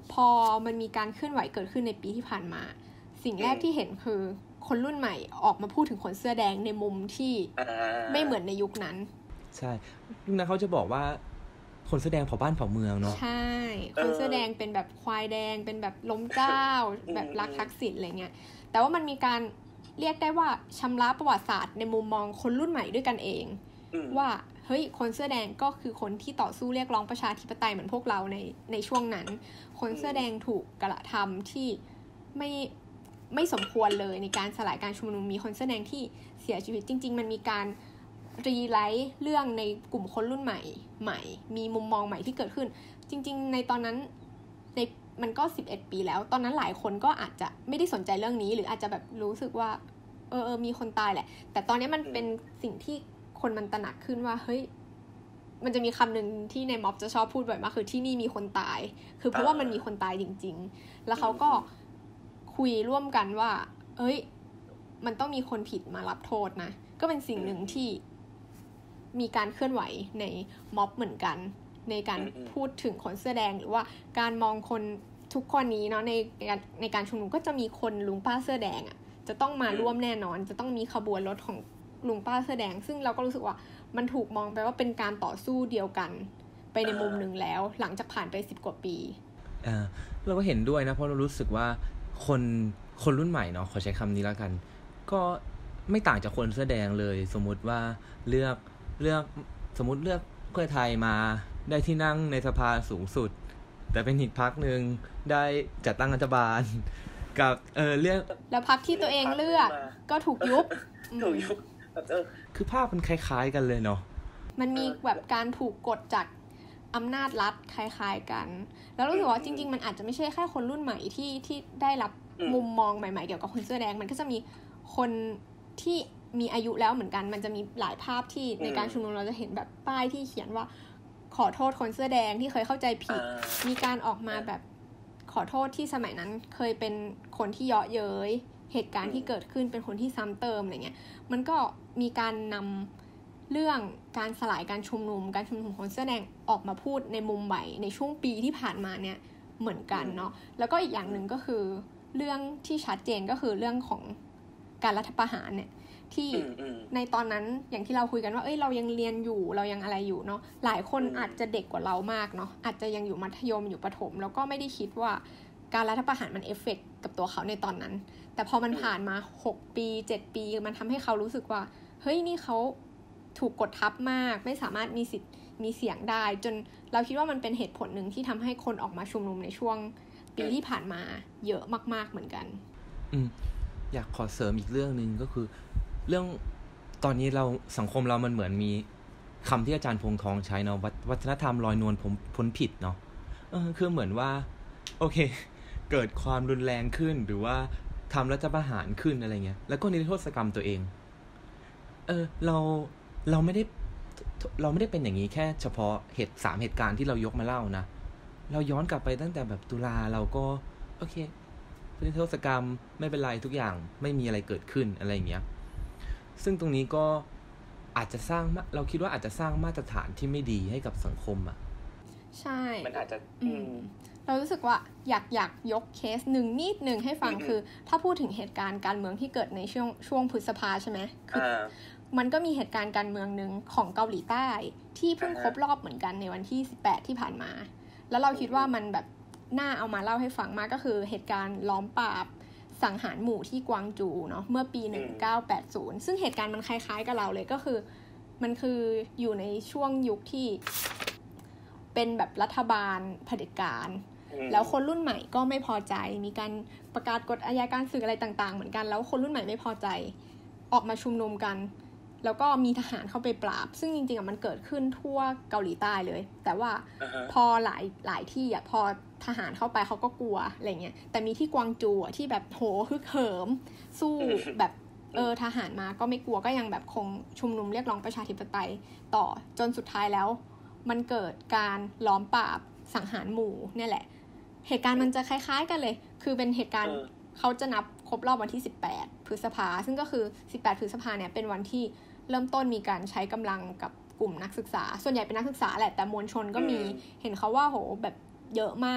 พอมันมีการเคลื่อนไหวเกิดขึ้นในปีที่ผ่านมาสิ่งแรกที่เห็นคือคนรุ่นใหม่ออกมาพูดถึงคนเสื้อแดงในมุมที่ไม่เหมือนในยุคนั้นใช่ยุคนั้นเขาจะบอกว่าคนเสื้อแดงเผ่าบ้านเผ่าเมืองเนาะใช่คนเสื้อแดงเป็นแบบควายแดงเป็นแบบล้มเจ้าแบบรักทักษิณอะไรเงี้ยแต่ว่ามันมีการเรียกได้ว่าชำระประวัติศาสตร์ในมุมมองคนรุ่นใหม่ด้วยกันเองว่าเฮ้ยคนเสื้อแดงก็คือคนที่ต่อสู้เรียกร้องประชาธิปไตยเหมือนพวกเราในในช่วงนั้นคนเสื้อแดงถูกกระทำที่ไม่ไม่สมควรเลยในการสลายการชุมนุมมีคนเสื้อแดงที่เสียชีวิตจริงๆมันมีการรีไลท์เรื่องในกลุ่มคนรุ่นใหม่ใหม่มีมุมมองใหม่ที่เกิดขึ้นจริงๆในตอนนั้นในมันก็สิบเอ็ดปีแล้วตอนนั้นหลายคนก็อาจจะไม่ได้สนใจเรื่องนี้หรืออาจจะแบบรู้สึกว่าเออเออมีคนตายแหละแต่ตอนนี้มันเป็นสิ่งที่คนมันตระหนักขึ้นว่าเฮ้ยมันจะมีคำหนึ่งที่ในม็อบจะชอบพูดบ่อยมากคือที่นี่มีคนตายคือเพราะว่ามันมีคนตายจริงๆแล้วเขาก็คุยร่วมกันว่าเอ้ยมันต้องมีคนผิดมารับโทษนะก็เป็นสิ่งหนึ่งที่มีการเคลื่อนไหวในม็อบเหมือนกันในการพูดถึงคนเสื้อแดงหรือว่าการมองคนทุกคนนี้เนาะในการในการชุมนุมก็จะมีคนลุงป้าเสื้อแดงอ่ะจะต้องมาร่วมแน่นอนจะต้องมีขบวนรถของลุงป้าเสื้อแดงซึ่งเราก็รู้สึกว่ามันถูกมองไปว่าเป็นการต่อสู้เดียวกันไปในมุมหนึ่งแล้วหลังจากผ่านไปสิบกว่าปีอ่าเราก็เห็นด้วยนะเพราะเรารู้สึกว่าคนคนรุ่นใหม่เนาะขอใช้คำนี้แล้วกันก็ไม่ต่างจากคนเสื้อแดงเลยสมมุติว่าเลือกเลือกสมมุติเลือกเพื่อไทยมาได้ที่นั่งในสภาสูงสุดแต่เป็นอีกพรรคนึงได้จัดตั้งรัฐบาลกับเออเลือกแล้วพรรคที่ตัวเองเลือกก็ถูกยุบถูกยุบคือภาพมันคล้ายๆกันเลยเนาะมันมีแบบการถูกกดจากอำนาจรัฐคล้ายๆกันแล้วรู้สึกว่าจริงๆมันอาจจะไม่ใช่แค่คนรุ่นใหม่ที่ที่ได้รับมุมมองใหม่ๆเกี่ยวกับคนเสื้อแดงมันก็จะมีคนที่มีอายุแล้วเหมือนกันมันจะมีหลายภาพที่ในการชุมนุมเราจะเห็นแบบป้ายที่เขียนว่าขอโทษคนเสื้อแดงที่เคยเข้าใจผิดมีการออกมาแบบขอโทษที่สมัยนั้นเคยเป็นคนที่เยาะเย้ยเหตุการณ์ที่เกิดขึ้นเป็นคนที่ซ้ำเติมอะไรเงี้ยมันก็มีการนำเรื่องการสลายการชุมนุมการชุมนุมคนเสื้อแดงออกมาพูดในมุมใหม่ในช่วงปีที่ผ่านมาเนี่ยเหมือนกันเนาะแล้วก็อีกอย่างหนึ่งก็คือเรื่องที่ชัดเจนก็คือเรื่องของการรัฐประหารเนี่ยที่ในตอนนั้นอย่างที่เราคุยกันว่าเอ้ยเรายังเรียนอยู่เรายังอะไรอยู่เนาะหลายคนอาจจะเด็กกว่าเรามากเนาะอาจจะยังอยู่มัธยมอยู่ประถมแล้วก็ไม่ได้คิดว่าการรัฐประหารมันเอฟเฟกต์กับตัวเขาในตอนนั้นแต่พอมันผ่านมาหกปีเจ็ดปีมันทำให้เขารู้สึกว่าเฮ้ยนี่เขาถูกกดทับมากไม่สามารถมีสิทธิ์มีเสียงได้จนเราคิดว่ามันเป็นเหตุผลหนึ่งที่ทำให้คนออกมาชุมนุมในช่วงปีที่ผ่านมาเยอะมากๆเหมือนกันอืมอยากขอเสริมอีกเรื่องนึงก็คือเรื่องตอนนี้เราสังคมเรามันเหมือนมีคำที่อาจารย์พงษ์ทองใช้เนาะวัฒนธรรมลอยนวลพ้นผิดเนาะเออคือเหมือนว่าโอเคเกิดความรุนแรงขึ้นหรือว่าทำรัฐประหารขึ้นอะไรเงี้ยแล้วก็นิรโทษกรรมตัวเองเออเราเราไม่ได้เราไม่ได้เป็นอย่างนี้แค่เฉพาะเหตุสามเหตุการณ์ที่เรายกมาเล่านะเราย้อนกลับไปตั้งแต่แบบตุลาเราก็โอเคนิรโทษกรรมไม่เป็นไรทุกอย่างไม่มีอะไรเกิดขึ้นอะไรอย่างเงี้ยซึ่งตรงนี้ก็อาจจะสร้างเราคิดว่าอาจจะสร้างมาตรฐานที่ไม่ดีให้กับสังคมอ่ะใช่มันอาจจะอืมเรารู้สึกว่าอยากอยากยกเคสหนึ่งนิดนึงให้ฟังคือถ้าพูดถึงเหตุการณ์การเมืองที่เกิดในช่วงช่วงพฤษภาใช่ไหมคือมันก็มีเหตุการณ์การเมืองนึงของเกาหลีใต้ที่เพิ่งครบรอบเหมือนกันในวันที่สิบแปดที่ผ่านมาแล้วเราคิดว่ามันแบบน่าเอามาเล่าให้ฟังมากก็คือเหตุการณ์ล้อมปราบสังหารหมู่ที่กวางจูเนาะเมื่อปีหนึ่งพันเก้าร้อยแปดสิบซึ่งเหตุการณ์มันคล้ายๆกับเราเลยก็คือมันคืออยู่ในช่วงยุคที่เป็นแบบรัฐบาลเผด็จการแล้วคนรุ่นใหม่ก็ไม่พอใจมีการประกาศกฎอัยการศึกอะไรต่างๆเหมือนกันแล้วคนรุ่นใหม่ไม่พอใจออกมาชุมนุมกันแล้วก็มีทหารเข้าไปปราบซึ่งจริงๆอ่ะมันเกิดขึ้นทั่วเกาหลีใต้เลยแต่ว่า uh-huh. พอหลายหลายที่อ่ะพอทหารเข้าไปเขาก็กลัวอะไรเงี้ยแต่มีที่กวางจูอ่ะที่แบบโหฮึกเหิมสู้แบบเออทหารมาก็ไม่กลัวก็ยังแบบคงชุมนุมเรียกร้องประชาธิปไตยต่อจนสุดท้ายแล้วมันเกิดการล้อมปราบสังหารหมู่เนี่ยแหละเหตุการณ์มันจะคล้ายๆกันเลยคือเป็นเหตุการณ์ uh-huh. เขาจะนับครบรอบวันที่สิบแปดพฤษภาซึ่งก็คือสิบแปดพฤษภาเนี่ยเป็นวันที่เริ่มต้นมีการใช้กำลังกับกลุ่มนักศึกษาส่วนใหญ่เป็นนักศึกษาแหละแต่มวลชนก็มีเห็นเขาว่าโหแบบเยอะมาก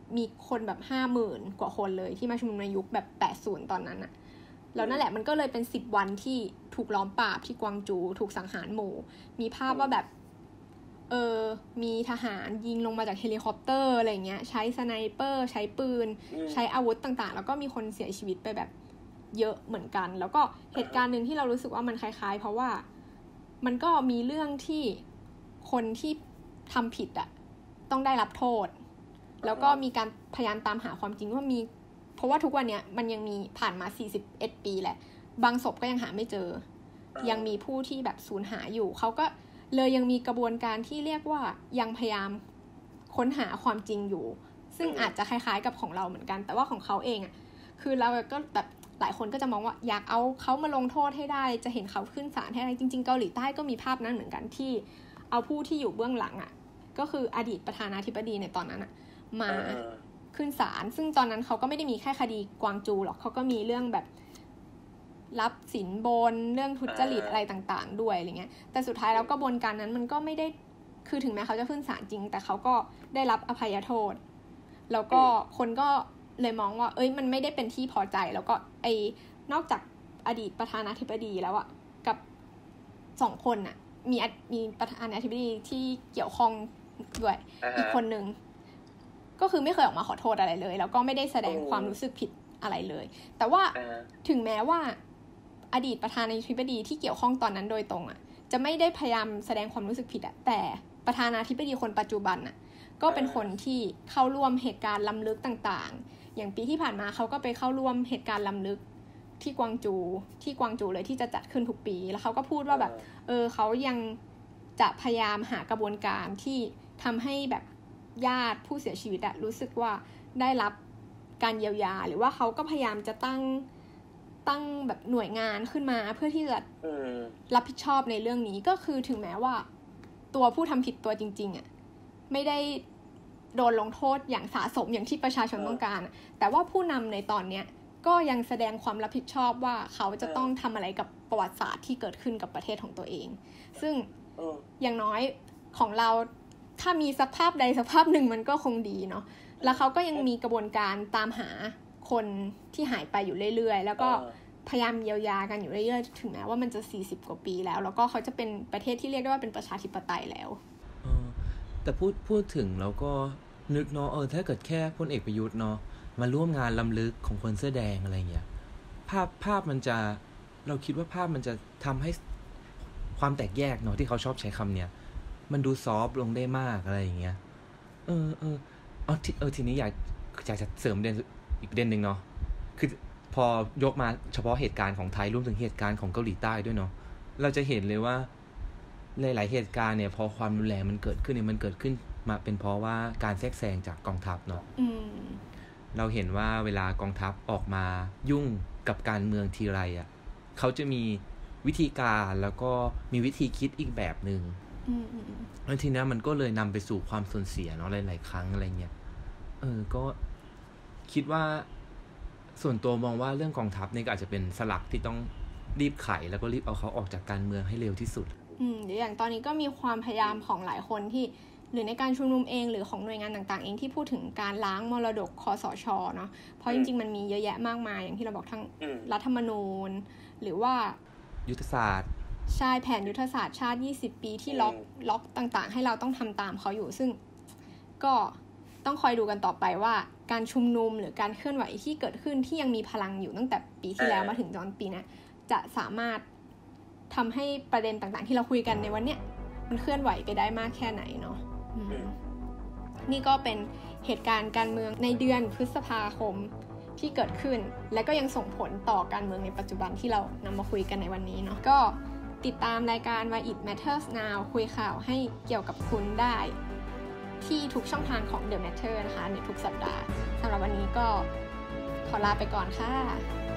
มีคนแบบห้าหมื่นกว่าคนเลยที่มาชุมนุมในยุคแบบแปดสิบตอนนั้นอะแล้วนั่นแหละมันก็เลยเป็นสิบวันที่ถูกล้อมปราบที่กวางจูถูกสังหารหมู่มีภาพว่าแบบเออมีทหารยิงลงมาจากเฮลิคอปเตอร์อะไรเงี้ยใช้สไนเปอร์ใช้ปืนใช้อาวุธต่างๆแล้วก็มีคนเสียชีวิตไปแบบเยอะเหมือนกันแล้วก็เหตุการณ์นึงที่เรารู้สึกว่ามันคล้ายๆเพราะว่ามันก็มีเรื่องที่คนที่ทำผิดอะต้องได้รับโทษแล้วก็มีการพยายามตามหาความจริงว่ามีเพราะว่าทุกวันเนี้ยมันยังมีผ่านมาสี่สิบเอ็ดปีแหละบางศพก็ยังหาไม่เจอยังมีผู้ที่แบบสูญหายอยู่เขาก็เลยยังมีกระบวนการที่เรียกว่ายังพยายามค้นหาความจริงอยู่ซึ่งอาจจะคล้ายๆกับของเราเหมือนกันแต่ว่าของเขาเองอ่ะคือเราก็แบบหลายคนก็จะมองว่าอยากเอาเขามาลงโทษให้ได้จะเห็นเขาขึ้นศาลให้ได้จริงๆเกาหลีใต้ก็มีภาพนั้นเหมือนกันที่เอาผู้ที่อยู่เบื้องหลังอ่ะก็คืออดีตประธานาธิบดีในตอนนั้นอ่ะมาขึ้นศาลซึ่งตอนนั้นเขาก็ไม่ได้มีแค่คดีกวางจูหรอกเขาก็มีเรื่องแบบรับสินบนเรื่องทุจริตอะไรต่างๆด้วยอะไรเงี้ยแต่สุดท้ายแล้วกระบวนการนั้นมันก็ไม่ได้คือถึงแม้เขาจะขึ้นศาลจริงแต่เขาก็ได้รับอภัยโทษแล้วก็คนก็เลยมองว่าเอ้ยมันไม่ได้เป็นที่พอใจแล้วก็ไอ้นอกจากอดีตประธานาธิบดีแล้วอะกับสองคนน่ะมีมีประธานาธิบดีที่เกี่ยวข้องด้วย uh-huh. อีกคนนึงก็คือไม่เคยออกมาขอโทษอะไรเลยแล้วก็ไม่ได้แสดงความรู้สึกผิดอะไรเลยแต่ว่า uh-huh. ถึงแม้ว่าอดีตประธานาธิบดีที่เกี่ยวข้องตอนนั้นโดยตรงอ่ะจะไม่ได้พยายามแสดงความรู้สึกผิดอ่ะแต่ประธานาธิบดีคนปัจจุบันอ่ะก็เป็นคนที่เข้าร่วมเหตุการณ์ล้ำลึกต่างๆอย่างปีที่ผ่านมาเขาก็ไปเข้าร่วมเหตุการณ์ล้ำลึกที่กวางจูที่กวางจูเลยที่จะจัดขึ้นทุกปีแล้วเขาก็พูดว่าแบบเออเขายังจะพยายามหากระบวนการที่ทำให้แบบญาติผู้เสียชีวิตอะรู้สึกว่าได้รับการเยียวยาหรือว่าเขาก็พยายามจะตั้งตั้งแบบหน่วยงานขึ้นมาเพื่อที่จะรับผิดชอบในเรื่องนี้ก็คือถึงแม้ว่าตัวผู้ทำผิดตัวจริงๆอะไม่ได้โดนลงโทษอย่างสะสมอย่างที่ประชาชนต้องการแต่ว่าผู้นำในตอนเนี้ยก็ยังแสดงความรับผิดชอบว่าเขาจะต้องทำอะไรกับประวัติศาสตร์ที่เกิดขึ้นกับประเทศของตัวเองซึ่งอย่างน้อยของเราถ้ามีสภาพใดสภาพหนึ่งมันก็คงดีเนาะแล้วเขาก็ยังมีกระบวนการตามหาคนที่หายไปอยู่เรื่อยๆแล้วก็พยายามเยียวยากันอยู่เรื่อยๆถึงแม้ว่ามันจะสี่สิบกว่าปีแล้วแล้วก็เขาจะเป็นประเทศที่เรียกได้ว่าเป็นประชาธิปไตยแล้วแต่พูดพูดถึงแล้วก็นึกเนาะเออถ้าเกิดแค่พลเอกประยุทธ์เนาะมาร่วมงานล้ำลึกของคนเสื้อแดงอะไรเงี้ยภาพภาพมันจะเราคิดว่าภาพมันจะทำให้ความแตกแยกเนาะที่เขาชอบใช้คำเนี้ยมันดูซอฟต์ลงได้มากอะไรอย่างเงี้ยเออเออเอาเออทีนี้อยากอยากจะเสริมเด่นอีกประเด็นหนึ่งเนาะคือพอยกมาเฉพาะเหตุการณ์ของไทยรวมถึงเหตุการณ์ของเกาหลีใต้ด้วยเนาะเราจะเห็นเลยว่าหลายๆเหตุการณ์เนี่ยพอความรุนแรงมันเกิดขึ้นเนี่ยมันเกิดขึ้นมาเป็นเพราะว่าการแทรกแซงจากกองทัพเนาะเราเห็นว่าเวลากองทัพออกมายุ่งกับการเมืองทีไรอ่ะเขาจะมีวิธีการแล้วก็มีวิธีคิดอีกแบบนึงแล้วทีนี้มันก็เลยนำไปสู่ความสูญเสียเนาะหลายๆครั้งอะไรเงี้ยเออก็คิดว่าส่วนตัวมองว่าเรื่องกองทัพนี่ก็อาจจะเป็นสลักที่ต้องรีบไขแล้วก็รีบเอาเขาออกจากการเมืองให้เร็วที่สุดอืมเดี๋ยวอย่างตอนนี้ก็มีความพยายามของหลายคนที่หรือในการชุมนุมเองหรือของหน่วยงานต่างๆเองที่พูดถึงการล้างมรดกคสช.เนาะเพราะจริงๆมันมีเยอะแยะมากมายอย่างที่เราบอกทั้งรัฐธรรมนูญหรือว่ายุทธศาสตร์ใช่แผนยุทธศาสตร์ชาติยี่สิบปีที่ล็อกล็อกต่างๆให้เราต้องทำตามเขาอยู่ซึ่งก็ต้องคอยดูกันต่อไปว่าการชุมนุมหรือการเคลื่อนไหวที่เกิดขึ้นที่ยังมีพลังอยู่ตั้งแต่ปีที่แล้วมาถึงตอนปีนี้จะสามารถทำให้ประเด็นต่างๆที่เราคุยกันในวันเนี้ยมันเคลื่อนไหวไปได้มากแค่ไหนเนาะนี่ก็เป็นเหตุการณ์การเมืองในเดือนพฤษภาคมที่เกิดขึ้นและก็ยังส่งผลต่อการเมืองในปัจจุบันที่เรานำมาคุยกันในวันนี้เนาะก็ติดตามรายการ Why It Matters Now คุยข่าวให้เกี่ยวกับคุณได้ที่ทุกช่องทางของ The Matter นะคะในทุกสัปดาห์สำหรับวันนี้ก็ขอลาไปก่อนค่ะ